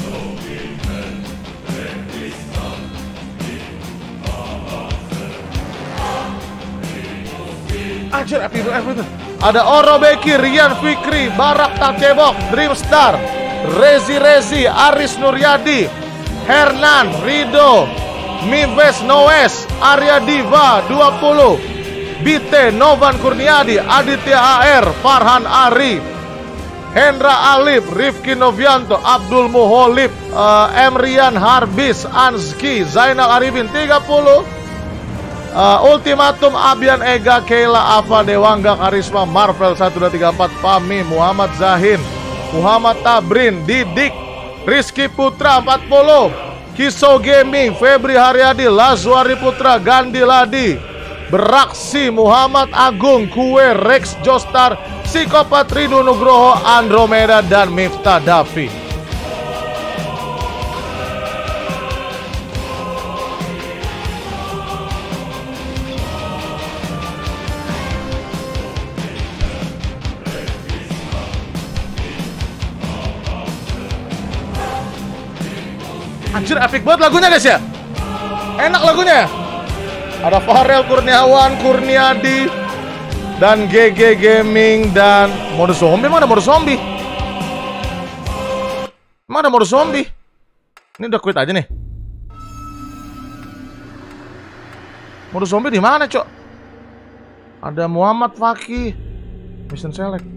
Speaker 1: Anjir epic itu. Ada Oro Beki, Rian Fikri, Barak Takebok, Dreamstar, Rezi, Aris Nuryadi, Hernan, Rido, Mives Noes, Arya Diva 20, Bite, Novan Kurniadi, Aditya AR, Farhan Ari, Hendra Alif, Rifki Novianto, Abdul Muholib, Emrian Harbis, Anski, Zainal Arifin 30, Ultimatum Abian Ega, Keila Ava Dewangga, Karisma Marvel 1234, Pami, Muhammad Zahin, Muhammad Tabrin, Didik, Rizky Putra 40, Kiso Gaming, Febri Haryadi, Lazuari Putra, Gandhi Ladi, Beraksi Muhammad Agung, Kue, Rex Jostar, Psikopat Ridho Nugroho, Andromeda, dan Miftah Davi. Anjir, epic banget lagunya guys ya. Enak lagunya. Ada Farel Kurniawan, Kurniadi, dan GG Gaming, dan mode zombie. Mana mode zombie? Mana mode zombie? Ini udah quit aja nih. Mode zombie di mana, Cok? Ada Muhammad Fakih. Mission select.